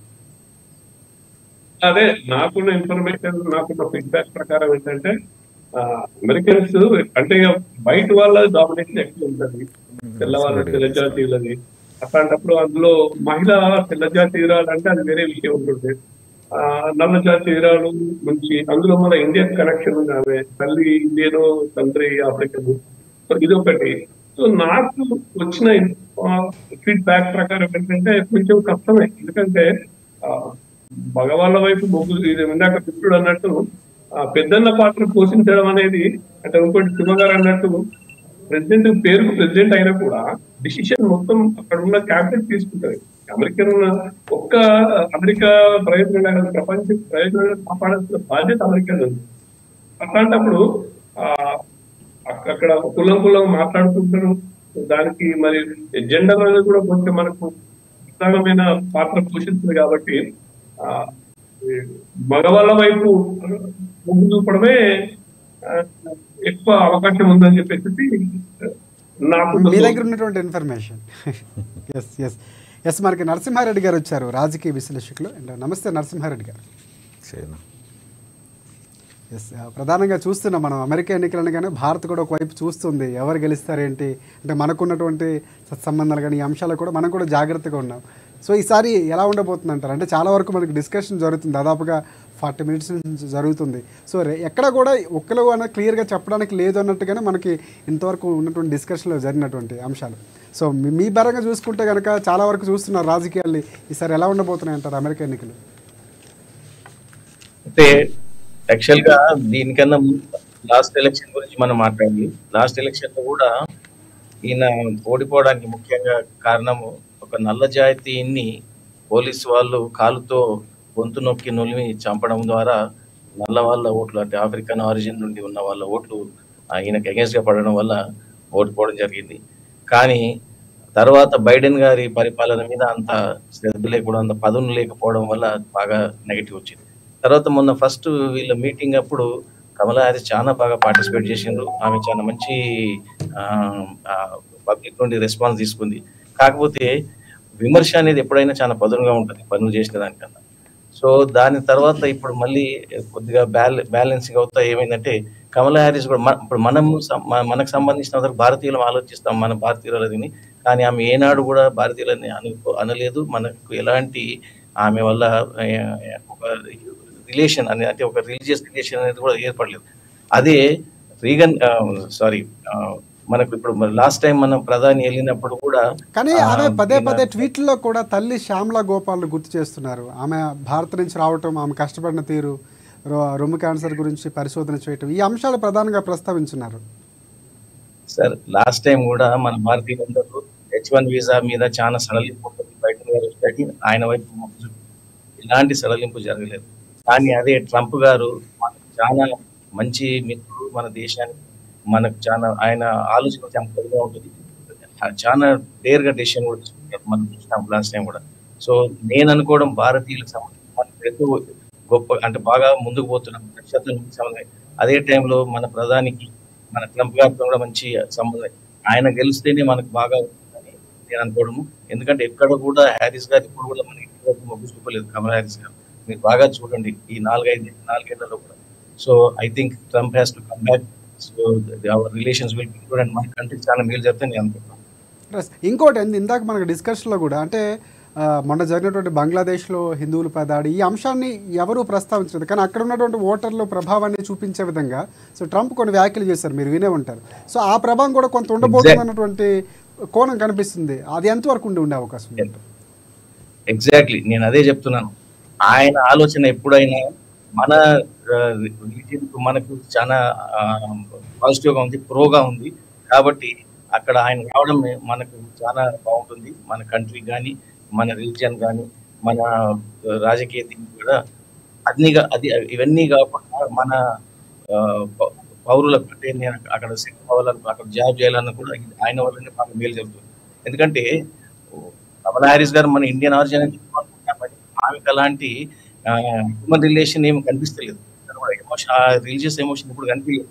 అదే నాకున్న ఇన్ఫర్మేషన్ నాకున్న ఫీడ్బ్యాక్ ప్రకారం ఏంటంటే అమెరికన్స్ అంటే బయట వాళ్ళ డామినేషన్ ఎక్కువ ఉంటుంది, తెల్లవాళ్ళ తెల్ల జాతీయులది. అట్లాంటప్పుడు అందులో మహిళ తెల్ల జాతీయురాలు అంటే అది వేరే విషయం ఉంటుంది. ఆ నల్ల జాతీయురాలు నుంచి అందులో మన ఇండియా కనెక్షన్ ఉంది, ఆమె తల్లి ఇండియను తండ్రి ఆఫ్రికన్. సో ఇది ఒకటి. సో నాకు వచ్చిన ఫీడ్బ్యాక్ ప్రకారం ఏంటంటే కొంచెం కష్టమే, ఎందుకంటే మగవాళ్ళ వైపు మొగ్గు ఇది ఇందాక కృష్ణుడు అన్నట్టు పెద్దన్న పాత్ర పోషించడం అనేది అంటే ఇంకోటి శివగారు అన్నట్టు ప్రెసిడెంట్ పేరుకు ప్రెసిడెంట్ అయినా కూడా డిసిషన్ మొత్తం అక్కడ ఉన్న క్యాబినెట్ తీసుకుంటది. అమెరికన్ ఒక్క అమెరికా ప్రయోజనాలు ప్రపంచ ప్రయోజనాలను కాపాడాల్సిన బాధ్యత అమెరికన్ ఉంది. అట్లాంటప్పుడు ఆ అక్కడ కులం కులం మాట్లాడుకుంటారు. దానికి మరి జెండర్ అనేది కూడా కొంచెం మనకు ప్రధానమైన పాత్ర పోషిస్తుంది. కాబట్టి ఆ మగవాళ్ళ వైపు ముందు చూపడమే ఎక్కువ అవకాశం ఉందని చెప్పేసి నాకు
మీ దగ్గర ఉన్నటువంటి ఇన్ఫర్మేషన్. ఎస్ ఎస్ ఎస్ మనకి నరసింహారెడ్డి గారు వచ్చారు, రాజకీయ విశ్లేషకులు. నమస్తే నరసింహారెడ్డి గారు. ఎస్ ప్రధానంగా చూస్తున్నాం మనం అమెరికా ఎన్నికలను కానీ భారత్ కూడా ఒకవైపు చూస్తుంది, ఎవరు గెలుస్తారేంటి అంటే మనకున్నటువంటి సత్సంబంధాలు కానీ ఈ అంశాలు కూడా మనం కూడా జాగ్రత్తగా ఉన్నాం. సో ఈసారి ఎలా ఉండబోతుంది అంటారు? అంటే చాలా వరకు మనకి డిస్కషన్ జరుగుతుంది, దాదాపుగా ఫార్టీ మినిట్స్ నుంచి జరుగుతుంది. సో ఎక్కడ కూడా ఒక్కరు అన్న క్లియర్గా చెప్పడానికి లేదు అన్నట్టుగానే మనకి ఇంతవరకు ఉన్నటువంటి డిస్కషన్లో జరిగినటువంటి అంశాలు. సో మీ పరంగా చూసుకుంటే కనుక చాలా వరకు చూస్తున్నారు రాజకీయాలు ఈసారి ఎలా ఉండబోతున్నాయి అంటారు అమెరికా ఎన్నికలు?
అంటే యాక్చువల్గా దీనికన్నా లాస్ట్ ఎలక్షన్ గురించి మనం మాట్లాడాలి. లాస్ట్ ఎలక్షన్ లో కూడా ఈయన ఓడిపోవడానికి ముఖ్యంగా కారణము ఒక నల్ల జాతీయుని పోలీసు వాళ్ళు కాలుతో గొంతు నొక్కి నొలిమి చంపడం ద్వారా నల్ల వాళ్ళ ఓట్లు అంటే ఆఫ్రికన్ ఆరిజిన్ నుండి ఉన్న వాళ్ళ ఓట్లు ఈయనకు అగేన్స్ట్ గా పడడం వల్ల ఓడిపోవడం జరిగింది. కానీ తర్వాత బైడెన్ గారి పరిపాలన మీద అంత శ్రద్ధ లేకపోవడం, అంత పదును లేకపోవడం వల్ల బాగా నెగిటివ్ వచ్చింది. తర్వాత మొన్న ఫస్ట్ వీళ్ళ మీటింగ్ అప్పుడు కమలా హ్యారిస్ చాలా బాగా పార్టిసిపేట్ చేసిండ్రు. ఆమె చాలా మంచి పబ్లిక్ నుండి రెస్పాన్స్ తీసుకుంది. కాకపోతే విమర్శ అనేది ఎప్పుడైనా చాలా పదునుగా ఉంటుంది పనులు చేసిన దానికన్నా. సో దాని తర్వాత ఇప్పుడు మళ్ళీ కొద్దిగా బ్యాల బ్యాలెన్సింగ్ అవుతా ఏమైందంటే కమలా హ్యారిస్ కూడా ఇప్పుడు మనం మనకు సంబంధించిన భారతీయులు ఆలోచిస్తాం, మన భారతీయులని. కానీ ఆమె ఏనాడు కూడా భారతీయులని అను అనలేదు. మనకు ఎలాంటి ఆమె వల్ల ఒక రిలేషన్ అనేది, అంటే ఒక రిలీజియస్ రిలేషన్ అనేది కూడా ఏర్పడలేదు. అదే రీగన్ సారీ మనకు ఇప్పుడు లాస్ట్ టైం మనం ప్రధాని వెళ్ళినప్పుడు కూడా,
కానీ ఆమె పదే పదే ట్వీట్లో కూడా తల్లి శ్యామలా గోపాల్ను గుర్తు చేస్తున్నారు. ఆమె భారత్ నుంచి రావటం, ఆమె కష్టపడిన తీరు, రొమ్ము క్యాన్సర్ గురించి పరిశోధన చేయటం, ఈ అంశాలు ప్రధానంగా ప్రస్తావించున్నారు.
సార్ లాస్ట్ టైం కూడా మన భారతీయులందరూ హెచ్ వన్ వీసా మీద చాలా సడలింపు బయట ఆయన వైపు ఎలాంటి సడలింపు జరగలేదు. కానీ అదే ట్రంప్ గారు మనకు చాలా మంచి మిత్రుడు, మన దేశానికి మనకు చాలా ఆయన ఆలోచన చాలా పెద్దగా ఉంటుంది. చాలా డేర్గా డెసిషన్ కూడా తీసుకుంటారు, మనం చూసినాం లాస్ట్ టైం కూడా. సో నేను అనుకోవడం భారతీయులకు సంబంధించి మనకు ఎంతో గొప్ప, అంటే బాగా ముందుకు పోతున్నాం సంబంధం. అదే టైంలో మన ప్రధానికి మన ట్రంప్ గారితో కూడా మంచి సంబంధం. ఆయన గెలిస్తేనే మనకు బాగా ఉంటుందని నేను అనుకోవడము. ఎందుకంటే ఎక్కడ కూడా హ్యారిస్ గారు ఇప్పుడు కూడా మనకి మొగ్గు చూపలేదు, కమలా హ్యారిస్ గారు. మీరు బాగా చూడండి ఈ నాలుగైదు నాలుగేళ్లలో కూడా. So I think Trump has to come back. So our relations will be good and మన కంట్రీకి చాలా మేలు చెప్తే నేను అనుకుంటున్నాను.
ఇంకోటి ఇందాక మనకు డిస్కషన్లో కూడా, అంటే మొన్న జరిగినటువంటి బంగ్లాదేశ్లో హిందువులపై దాడి, ఈ అంశాన్ని ఎవరూ ప్రస్తావించలేదు. కానీ అక్కడ ఉన్నటువంటి ఓటర్లు ప్రభావాన్ని చూపించే విధంగా సో ట్రంప్ కొన్ని వ్యాఖ్యలు చేశారు, మీరు వినే ఉంటారు. సో ఆ ప్రభావం కూడా కొంత ఉండబోతుంది అన్నటువంటి కోణం కనిపిస్తుంది. అది ఎంతవరకు ఉండి ఉండే అవకాశం ఉంది?
ఎగ్జాక్ట్లీ, నేను అదే చెప్తున్నాను. ఆయన ఆలోచన ఎప్పుడైనా మన రిలీజియన్ మనకు చాలా పాజిటివ్గా ఉంది, ప్రోగా ఉంది. కాబట్టి అక్కడ ఆయన రావడం మనకు చాలా బాగుంటుంది. మన కంట్రీ కానీ, మన రిలీజియన్ కానీ, మన రాజకీయ దీనికి కూడా అదిగా అది ఇవన్నీ కాకుండా మన పౌరులకు, అంటే నేను అక్కడ సెటిల్ అవ్వాలను, అక్కడ జాబ్ చేయాలన్నా కూడా ఆయన వల్లనే బాగా మేలు జరుగుతుంది. ఎందుకంటే కమలా హ్యారిస్ గారు మన ఇండియన్ ఆరిజిన్ అని చెప్పుకుంటున్నాం, ఆమెకు అలాంటి హ్యూమన్ రిలేషన్ ఏమి కనిపిస్తలేదు. ఎమోషన్, రిలీజియస్ ఎమోషన్ ఇప్పుడు కనిపించలేదు.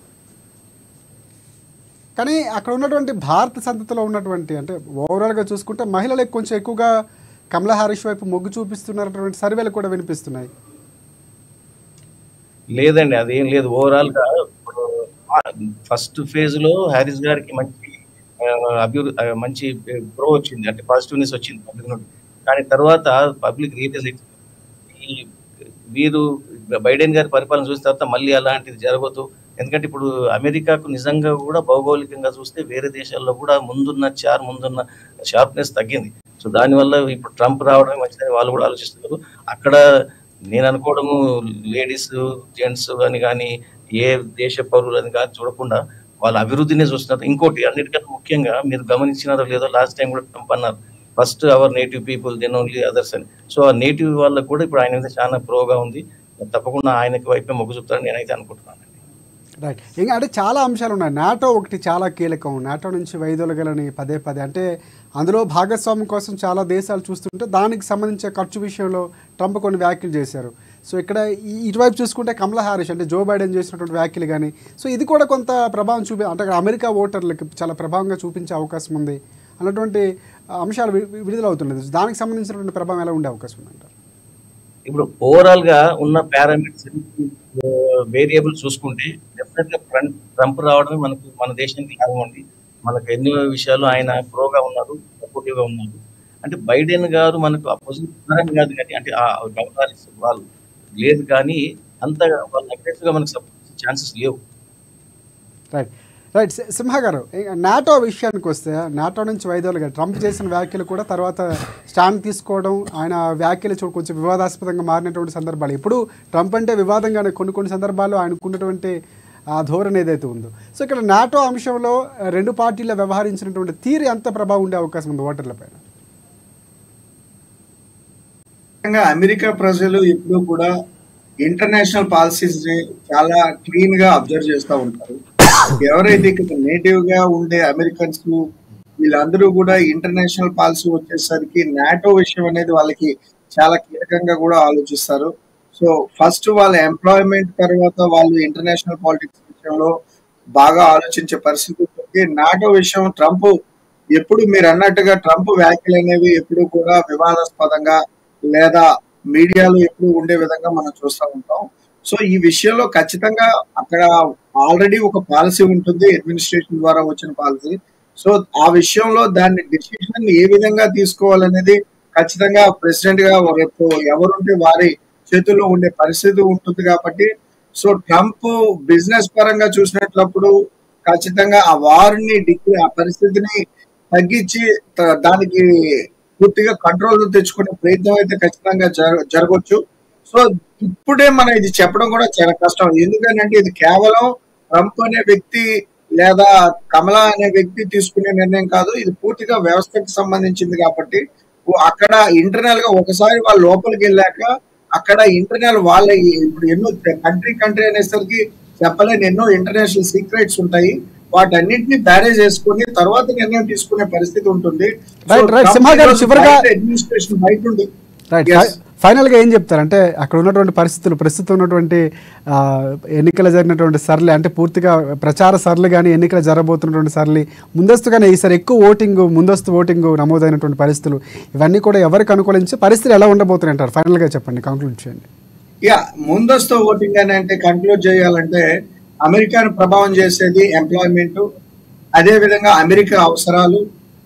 కానీ అక్కడ ఉన్నటువంటి భారత సంతతిలో ఉన్నటువంటి, అంటే ఓవరాల్గా చూసుకుంటే మహిళలకు కొంచెం ఎక్కువగా కమలా హారిస్ వైపు మొగ్గు చూపిస్తున్నటువంటి సర్వేలు కూడా వినిపిస్తున్నాయి.
లేదండి, అదేం లేదు. ఓవరాల్ గా ఫస్ట్ ఫేజ్ లో హ్యారిస్ గారికి మంచి అభివృద్ధి, మంచి గ్రో వచ్చింది, అంటే పాజిటివ్నెస్ వచ్చింది పబ్లిక్ నుండి. కానీ తర్వాత పబ్లిక్ రియలైజ్ అవుతుంది ఈ వీరు బైడెన్ గారి పరిపాలన చూసిన తర్వాత మళ్ళీ అలాంటిది జరగదు. ఎందుకంటే ఇప్పుడు అమెరికాకు నిజంగా కూడా భౌగోళికంగా చూస్తే వేరే దేశాల్లో కూడా ముందున్న చార్ ముందున్న షార్ప్నెస్ తగ్గింది. సో దానివల్ల ఇప్పుడు ట్రంప్ రావడం మంచిదని వాళ్ళు కూడా ఆలోచిస్తున్నారు. అక్కడ నేను అనుకోవడము లేడీస్ జెంట్స్ అని కానీ ఏ దేశ పౌరులు అని కానీ చూడకుండా వాళ్ళ అభివృద్ధినే చూస్తున్నారు. ఇంకోటి అన్నిటికన్నా ముఖ్యంగా మీరు గమనించినారో లేదో, లాస్ట్ టైం కూడా ట్రంప్ అన్నారు first our native people then only others అని. సో ఆ నేటివ్ వాళ్ళకు కూడా ఇప్పుడు ఆయన మీద చాలా ప్రోగా ఉంది. తప్పకుండా ఆయనకి వైపే మొగ్గు చూపుతారని నేనైతే అనుకుంటున్నాను.
రైట్. ఇంకా అంటే చాలా అంశాలు ఉన్నాయి. నాటో ఒకటి చాలా కీలకం. నాటో నుంచి వైదొలగలని పదే పదే, అంటే అందులో భాగస్వామ్యం కోసం చాలా దేశాలు చూస్తుంటే దానికి సంబంధించిన ఖర్చు విషయంలో ట్రంప్ కొన్ని వ్యాఖ్యలు చేశారు. సో ఇక్కడ ఇటువైపు చూసుకుంటే కమలా హారిస్, అంటే జో బైడెన్ చేసినటువంటి వ్యాఖ్యలు కానీ, సో ఇది కూడా కొంత ప్రభావం చూపి, అంటే అమెరికా ఓటర్లకి చాలా ప్రభావంగా చూపించే అవకాశం ఉంది అన్నటువంటి అంశాలు విడుదలవుతున్నది. దానికి సంబంధించినటువంటి ప్రభావం ఎలా ఉండే అవకాశం ఉందంటారు?
ఇప్పుడు ఓవరాల్ గా ఉన్న పారామీటర్స్ వేరియబుల్ చూసుకుంటే డెఫినెట్ గా ట్రంప్ రావడమే మనకు మన దేశానికి లాభం అండి. మనకు ఎన్నో విషయాలు ఆయన ప్రోగా ఉన్నారు, సపోర్టివ్ గా ఉన్నారు. అంటే బైడెన్ గారు మనకు అపోజిట్ కాదు కానీ, అంటే వాళ్ళు లేదు కానీ అంత వాళ్ళు అగ్రెసివ్ గా మనకు సపోర్ట్ ఛాన్సెస్ లేవు.
రైట్ రైట్ సింహ గారు, నాటో విషయానికి వస్తే నాటో నుంచి వైదొలగా ట్రంప్ చేసిన వ్యాఖ్యలు కూడా తర్వాత స్టాండ్ తీసుకోవడం, ఆయన వ్యాఖ్యలు చూ కొంచెం వివాదాస్పదంగా మారినటువంటి సందర్భాలు. ఇప్పుడు ట్రంప్ అంటే వివాదంగానే కొన్ని కొన్ని సందర్భాల్లో ఆయనకున్నటువంటి ఆ ధోరణి ఏదైతే ఉందో. సో ఇక్కడ నాటో అంశంలో రెండు పార్టీల వ్యవహరించినటువంటి తీరు ఎంత ప్రభావం ఉండే అవకాశం ఉంది ఓటర్లపైన?
అమెరికా ప్రజలు ఎప్పుడూ కూడా ఇంటర్నేషనల్ పాలసీస్ ని చాలా క్లీన్ గా అబ్జర్వ్ చేస్తూ ఉంటారు. ఎవరైతే ఇక్కడ నేటివ్ గా ఉండే అమెరికన్స్ వీళ్ళందరూ కూడా ఇంటర్నేషనల్ పాలసీ వచ్చేసరికి నాటో విషయం అనేది వాళ్ళకి చాలా కీలకంగా కూడా ఆలోచిస్తారు. సో ఫస్ట్ వాళ్ళ ఎంప్లాయ్మెంట్ తర్వాత వాళ్ళు ఇంటర్నేషనల్ పాలిటిక్స్ విషయంలో బాగా ఆలోచించే పరిస్థితి ఉంటుంది. నాటో విషయం ట్రంప్ ఎప్పుడు మీరు అన్నట్టుగా ట్రంప్ వ్యాఖ్యలు అనేవి ఎప్పుడు కూడా వివాదాస్పదంగా లేదా మీడియాలో ఎప్పుడు ఉండే విధంగా మనం చూస్తూ ఉంటాం. సో ఈ విషయంలో ఖచ్చితంగా అక్కడ ఆల్రెడీ ఒక పాలసీ ఉంటుంది, అడ్మినిస్ట్రేషన్ ద్వారా వచ్చిన పాలసీ. సో ఆ విషయంలో దాన్ని డిసిషన్ డిసిషన్ ఏ విధంగా తీసుకోవాలనేది ఖచ్చితంగా ప్రెసిడెంట్ గా రేపు ఎవరుంటే వారి చేతుల్లో ఉండే పరిస్థితి ఉంటుంది కాబట్టి సో ట్రంప్ బిజినెస్ పరంగా చూసినట్లప్పుడు ఖచ్చితంగా ఆ వారిని డిగ్రీ ఆ పరిస్థితిని తగ్గించి దానికి పూర్తిగా కంట్రోల్ తెచ్చుకునే ప్రయత్నం అయితే ఖచ్చితంగా జరగవచ్చు. సో ఇప్పుడే మనం ఇది చెప్పడం కూడా చాలా కష్టం, ఎందుకంటే ఇది కేవలం ట్రంప్ అనే వ్యక్తి లేదా కమలా అనే వ్యక్తి తీసుకునే నిర్ణయం కాదు, ఇది పూర్తిగా వ్యవస్థకు సంబంధించింది కాబట్టి అక్కడ ఇంటర్నల్ గా ఒకసారి వాళ్ళ లోపలికి వెళ్ళాక అక్కడ ఇంటర్నల్ వాళ్ళ ఇప్పుడు ఎన్నో కంట్రీ కంట్రీ అనేసరికి చెప్పలేని ఎన్నో ఇంటర్నేషనల్ సీక్రెట్స్ ఉంటాయి, వాటన్నింటినీ బ్యారేజ్ చేసుకుని తర్వాత నిర్ణయం తీసుకునే పరిస్థితి ఉంటుంది. అడ్మినిస్ట్రేషన్ బయట ఉంది.
ఫైనల్గా ఏం చెప్తారంటే అక్కడ ఉన్నటువంటి పరిస్థితులు ప్రస్తుతం ఉన్నటువంటి ఎన్నికలు జరిగినటువంటి సర్లే అంటే పూర్తిగా ప్రచార సర్లు కానీ ఎన్నికలు జరగబోతున్నటువంటి సర్లు ముందస్తుగానే ఈసారి ఎక్కువ ఓటింగ్ ముందస్తు ఓటింగ్ నమోదైనటువంటి పరిస్థితులు ఇవన్నీ కూడా ఎవరికి అనుకూలించి పరిస్థితులు ఎలా ఉండబోతున్నాయి అంటారు? ఫైనల్గా చెప్పండి, కంక్లూడ్ చేయండి.
యా ముందస్తు ఓటింగ్ అని అంటే కంక్లూడ్ చేయాలంటే అమెరికాను ప్రభావం చేసేది ఎంప్లాయ్మెంట్, అదేవిధంగా అమెరికా అవసరాలు,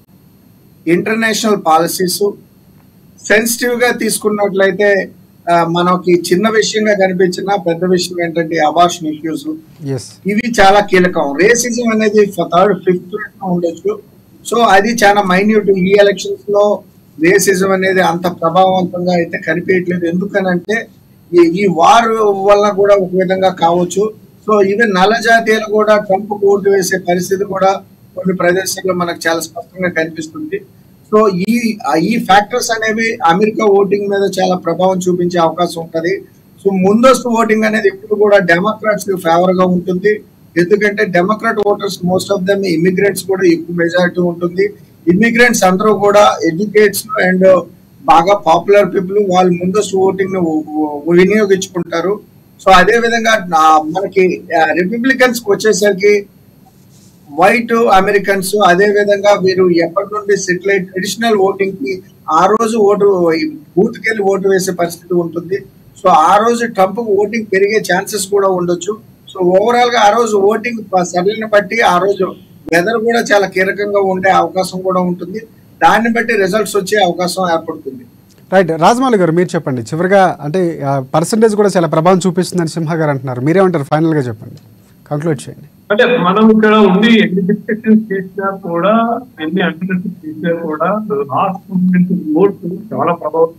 ఇంటర్నేషనల్ పాలసీస్. సెన్సిటివ్ గా తీసుకున్నట్లయితే మనకి చిన్న విషయంగా కనిపించిన పెద్ద విషయం ఏంటంటే అబార్షన్ ఇష్యూస్, ఇవి చాలా కీలకం. రేసిజం అనేది థర్డ్ ఫిఫ్త్ ఉండొచ్చు, సో అది చాలా మైన్యూట్. ఈ ఎలక్షన్స్ లో రేసిజం అనేది అంత ప్రభావవంతంగా అయితే కనిపించట్లేదు, ఎందుకనంటే ఈ వార్ వల్ల కూడా ఒక విధంగా కావచ్చు. సో ఈవెన్ నల్ల జాతీయులు కూడా ట్రంప్ ఓటు వేసే పరిస్థితి కూడా కొన్ని ప్రదేశాల్లో మనకు చాలా స్పష్టంగా కనిపిస్తుంది. సో ఈ ఈ ఫ్యాక్టర్స్ అనేవి అమెరికా ఓటింగ్ మీద చాలా ప్రభావం చూపించే అవకాశం ఉంటది. సో ముందస్తు ఓటింగ్ అనేది ఎప్పుడు కూడా డెమోక్రాట్స్ కి ఫేవర్ గా ఉంటుంది, ఎందుకంటే Democrat voters most of them immigrants కూడా ఎక్కువ మెజారిటీ ఉంటుంది. ఇమిగ్రెంట్స్ అందరూ కూడా ఎడ్యుకేట్స్ అండ్ బాగా పాపులర్ పీపుల్, వాళ్ళు ముందస్తు ఓటింగ్ ను వినియోగించుకుంటారు. సో అదే విధంగా మనకి రిపబ్లికన్స్ కి వచ్చేసరికి వైట్ అమెరికన్స్, అదే విధంగా వీరు ఎప్పటి నుండి సెటిల్ అయి ట్రెడిషనల్ ఓటింగ్ కి ఆ రోజు ఓటు బూత్ కెళ్ళి ఓటు వేసే పరిస్థితి ఉంటుంది. సో ఆ రోజు ట్రంప్ ఓటింగ్ పెరిగే ఛాన్సెస్ కూడా ఉండొచ్చు. సో ఓవరాల్ గా ఆ రోజు ఓటింగ్ సరళిని బట్టి ఆ రోజు వెదర్ కూడా చాలా కీలకంగా ఉండే అవకాశం కూడా ఉంటుంది, దాన్ని బట్టి రిజల్ట్స్ వచ్చే అవకాశం ఏర్పడుతుంది.
రైట్, రాజమౌళి గారు మీరు చెప్పండి చివరిగా, అంటే పర్సంటేజ్ కూడా చాలా ప్రభావం చూపిస్తుందని సింహ గారు అంటున్నారు, మీరేమంటారు? ఫైనల్ గా చెప్పండి, కంక్లూడ్ చేయండి.
అంటే మనం ఇక్కడ ఉండి ఎన్ని డిస్కషన్స్ చేసినా కూడా ఎన్ని అడ్మినిస్ట్రేషన్ చేసినా కూడా లాస్ట్ మూమెంట్ ఓట్ చాలా ప్రభావం.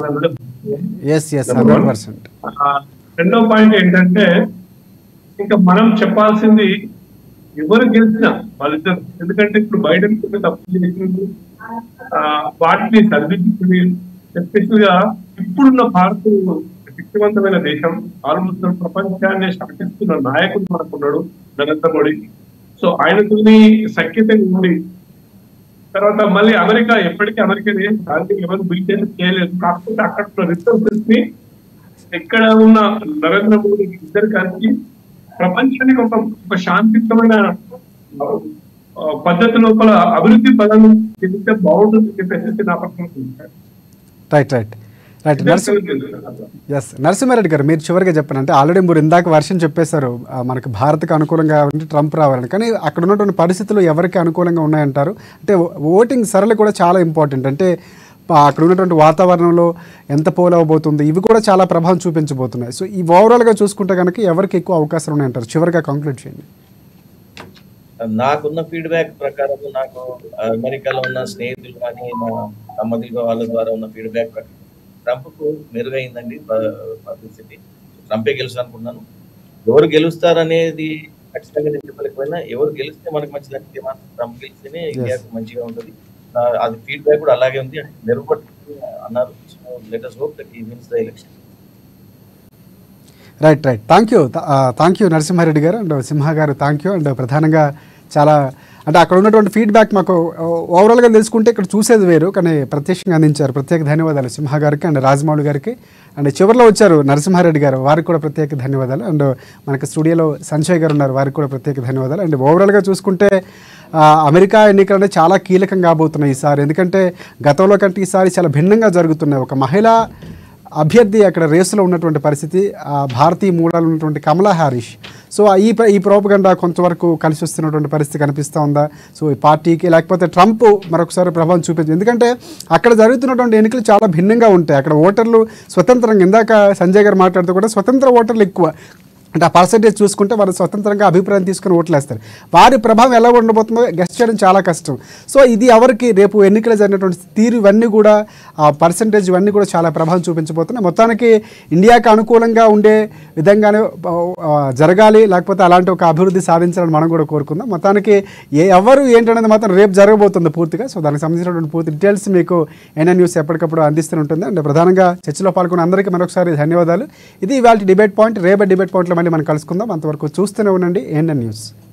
రెండో పాయింట్ ఏంటంటే ఇంకా మనం చెప్పాల్సింది ఎవరు గెలిచినా వాళ్ళిద్దరు, ఎందుకంటే ఇప్పుడు బైడెన్ తప్పు చేసింది వాటిని సరిదిద్దుకుని ఎస్పెషల్ గా ఇప్పుడున్న భారత్ శక్తివంతమైన దేశం, ఆల్మోస్ట్ ప్రపంచాన్ని శాసిస్తున్న నాయకుడు మనకున్నాడు నరేంద్ర మోడీ. సో ఆయనతోని సఖ్యత ఉంది. తర్వాత మళ్ళీ అమెరికా ఎప్పటికీ అమెరికానే దానికి ఎవరు బీటెన్ చేయలేదు, కాకపోతే అక్కడ రిసోర్సెస్ ని ఎక్కడ ఉన్న నరేంద్ర మోడీ ఇద్దరు కలిసి ప్రపంచానికి ఒక ఒక శాంతియుతమైన పద్ధతి లోపల అభివృద్ధి పదాన్ని చెప్తే బాగుంటుంది చెప్పేసి నా పక్కన.
Right right right yes Narasimha Reddy గారు మీరు చివరిగా చెప్పండి. అంటే ఆల్రెడీ మీరు ఇందాక వర్షం చెప్పేశారు మనకు భారత్కి అనుకూలంగా ఉంటే ట్రంప్ రావాలని, కానీ అక్కడ ఉన్నటువంటి పరిస్థితులు ఎవరికి అనుకూలంగా ఉన్నాయంటారు? అంటే ఓటింగ్ సరళి కూడా చాలా ఇంపార్టెంట్, అంటే అక్కడ ఉన్నటువంటి వాతావరణంలో ఎంత పోల్ అవ్వబోతుంది ఇవి కూడా చాలా ప్రభావం చూపించబోతున్నాయి. సో ఈ ఓవరాల్గా చూసుకుంటే కనుక ఎవరికి ఎక్కువ అవకాశాలు ఉన్నాయంటారు? చివరిగా కంక్లూడ్ చేయండి.
నాకున్న ఫీడ్బ్యాక్ ప్రకారం, నాకు అమెరికాలో ఉన్న స్నేహితులు కానీ మా సంబంధిత వాళ్ళ ద్వారా ఉన్న ఫీడ్బ్యాక్ ప్రకారం ట్రంప్కు మెరుగైందండి పబ్లిసిటీ. ట్రంపే గెలుస్తారు అనుకుంటున్నాను. ఎవరు గెలుస్తారనేది ఖచ్చితంగా నేను చెప్పలేకపోయినా ఎవరు గెలిస్తే మనకు మంచిది అంటే మాత్రం ట్రంప్ గెలిస్తేనే ఇండియాకు మంచిగా ఉంటుంది. అది ఫీడ్బ్యాక్ కూడా అలాగే ఉంది, మెరుగుపడుతుంది అన్నారు. Let us hope that he wins the election.
Right right thank you thank you Narasimhareddy గారు అండ్ సింహ గారు, థ్యాంక్ యూ. అండ్ ప్రధానంగా చాలా అంటే అక్కడ ఉన్నటువంటి ఫీడ్బ్యాక్ మాకు ఓవరాల్గా తెలుసుకుంటే ఇక్కడ చూసేది వేరు, కానీ ప్రత్యక్షంగా అందించారు. ప్రత్యేక ధన్యవాదాలు సింహ గారికి అండ్ రాజమౌళి గారికి. అండ్ చివరిలో వచ్చారు నరసింహారెడ్డి గారు, వారికి కూడా ప్రత్యేక ధన్యవాదాలు. అండ్ మనకి స్టూడియోలో సంజయ్ గారు ఉన్నారు, వారికి కూడా ప్రత్యేక ధన్యవాదాలు. అండ్ ఓవరాల్గా చూసుకుంటే అమెరికా ఎన్నికలు అనేది చాలా కీలకం కాబోతున్నాయి ఈసారి, ఎందుకంటే గతంలో కంటే ఈసారి చాలా భిన్నంగా జరుగుతున్నాయి. ఒక మహిళా అభ్యర్థి అక్కడ రేసులో ఉన్నటువంటి పరిస్థితి, భారతీయ మూలాలు ఉన్నటువంటి కమలా హ్యారిస్. సో ఈ ప్ర- ఈ ప్రోపగండా కొంతవరకు కలిసి వస్తున్నటువంటి పరిస్థితి కనిపిస్తూ ఉందా? సో ఈ పార్టీకి లేకపోతే ట్రంప్ మరొకసారి ప్రభావం చూపించింది. ఎందుకంటే అక్కడ జరుగుతున్నటువంటి ఎన్నికలు చాలా భిన్నంగా ఉంటాయి. అక్కడ ఓటర్లు స్వతంత్రంగా, ఇందాక సంజయ్ గారు మాట్లాడుతూ కూడా స్వతంత్ర ఓటర్లు ఎక్కువ, అంటే ఆ పర్సంటేజ్ చూసుకుంటే వారు స్వతంత్రంగా అభిప్రాయం తీసుకుని ఓట్లేస్తారు. వారి ప్రభావం ఎలా ఉండబోతుందో గెస్ట్ చేయడం చాలా కష్టం. సో ఇది ఎవరికి రేపు ఎన్నికలు జరిగినటువంటి తీరు ఇవన్నీ కూడా ఆ పర్సంటేజ్ ఇవన్నీ కూడా చాలా ప్రభావం చూపించబోతున్నాయి. మొత్తానికి ఇండియాకి అనుకూలంగా ఉండే విధంగానే ఆ, జరగాలి, లేకపోతే అలాంటి ఒక అభివృద్ధి సాధించాలని మనం కూడా కోరుకుందాం. మొత్తానికి ఏ ఎవరు ఏంటనేది మాత్రం రేపు జరగబోతుంది పూర్తిగా. సో దానికి సంబంధించినటువంటి పూర్తి డీటెయిల్స్ మీకు ఎన్ఎన్ న్యూస్ ఎప్పటికప్పుడు అందిస్తూ ఉంటుంది. అంటే ప్రధానంగా చర్చలో పాల్గొన్న అందరికీ మరొకసారి ధన్యవాదాలు. ఇది ఇవాళ డిబేట్ పాయింట్. రేపు డిబేట్ పాయింట్లో మళ్ళీ మనం కలుసుకుందాం. అంతవరకు చూస్తూనే ఉండండి ఎన్ఎన్ న్యూస్.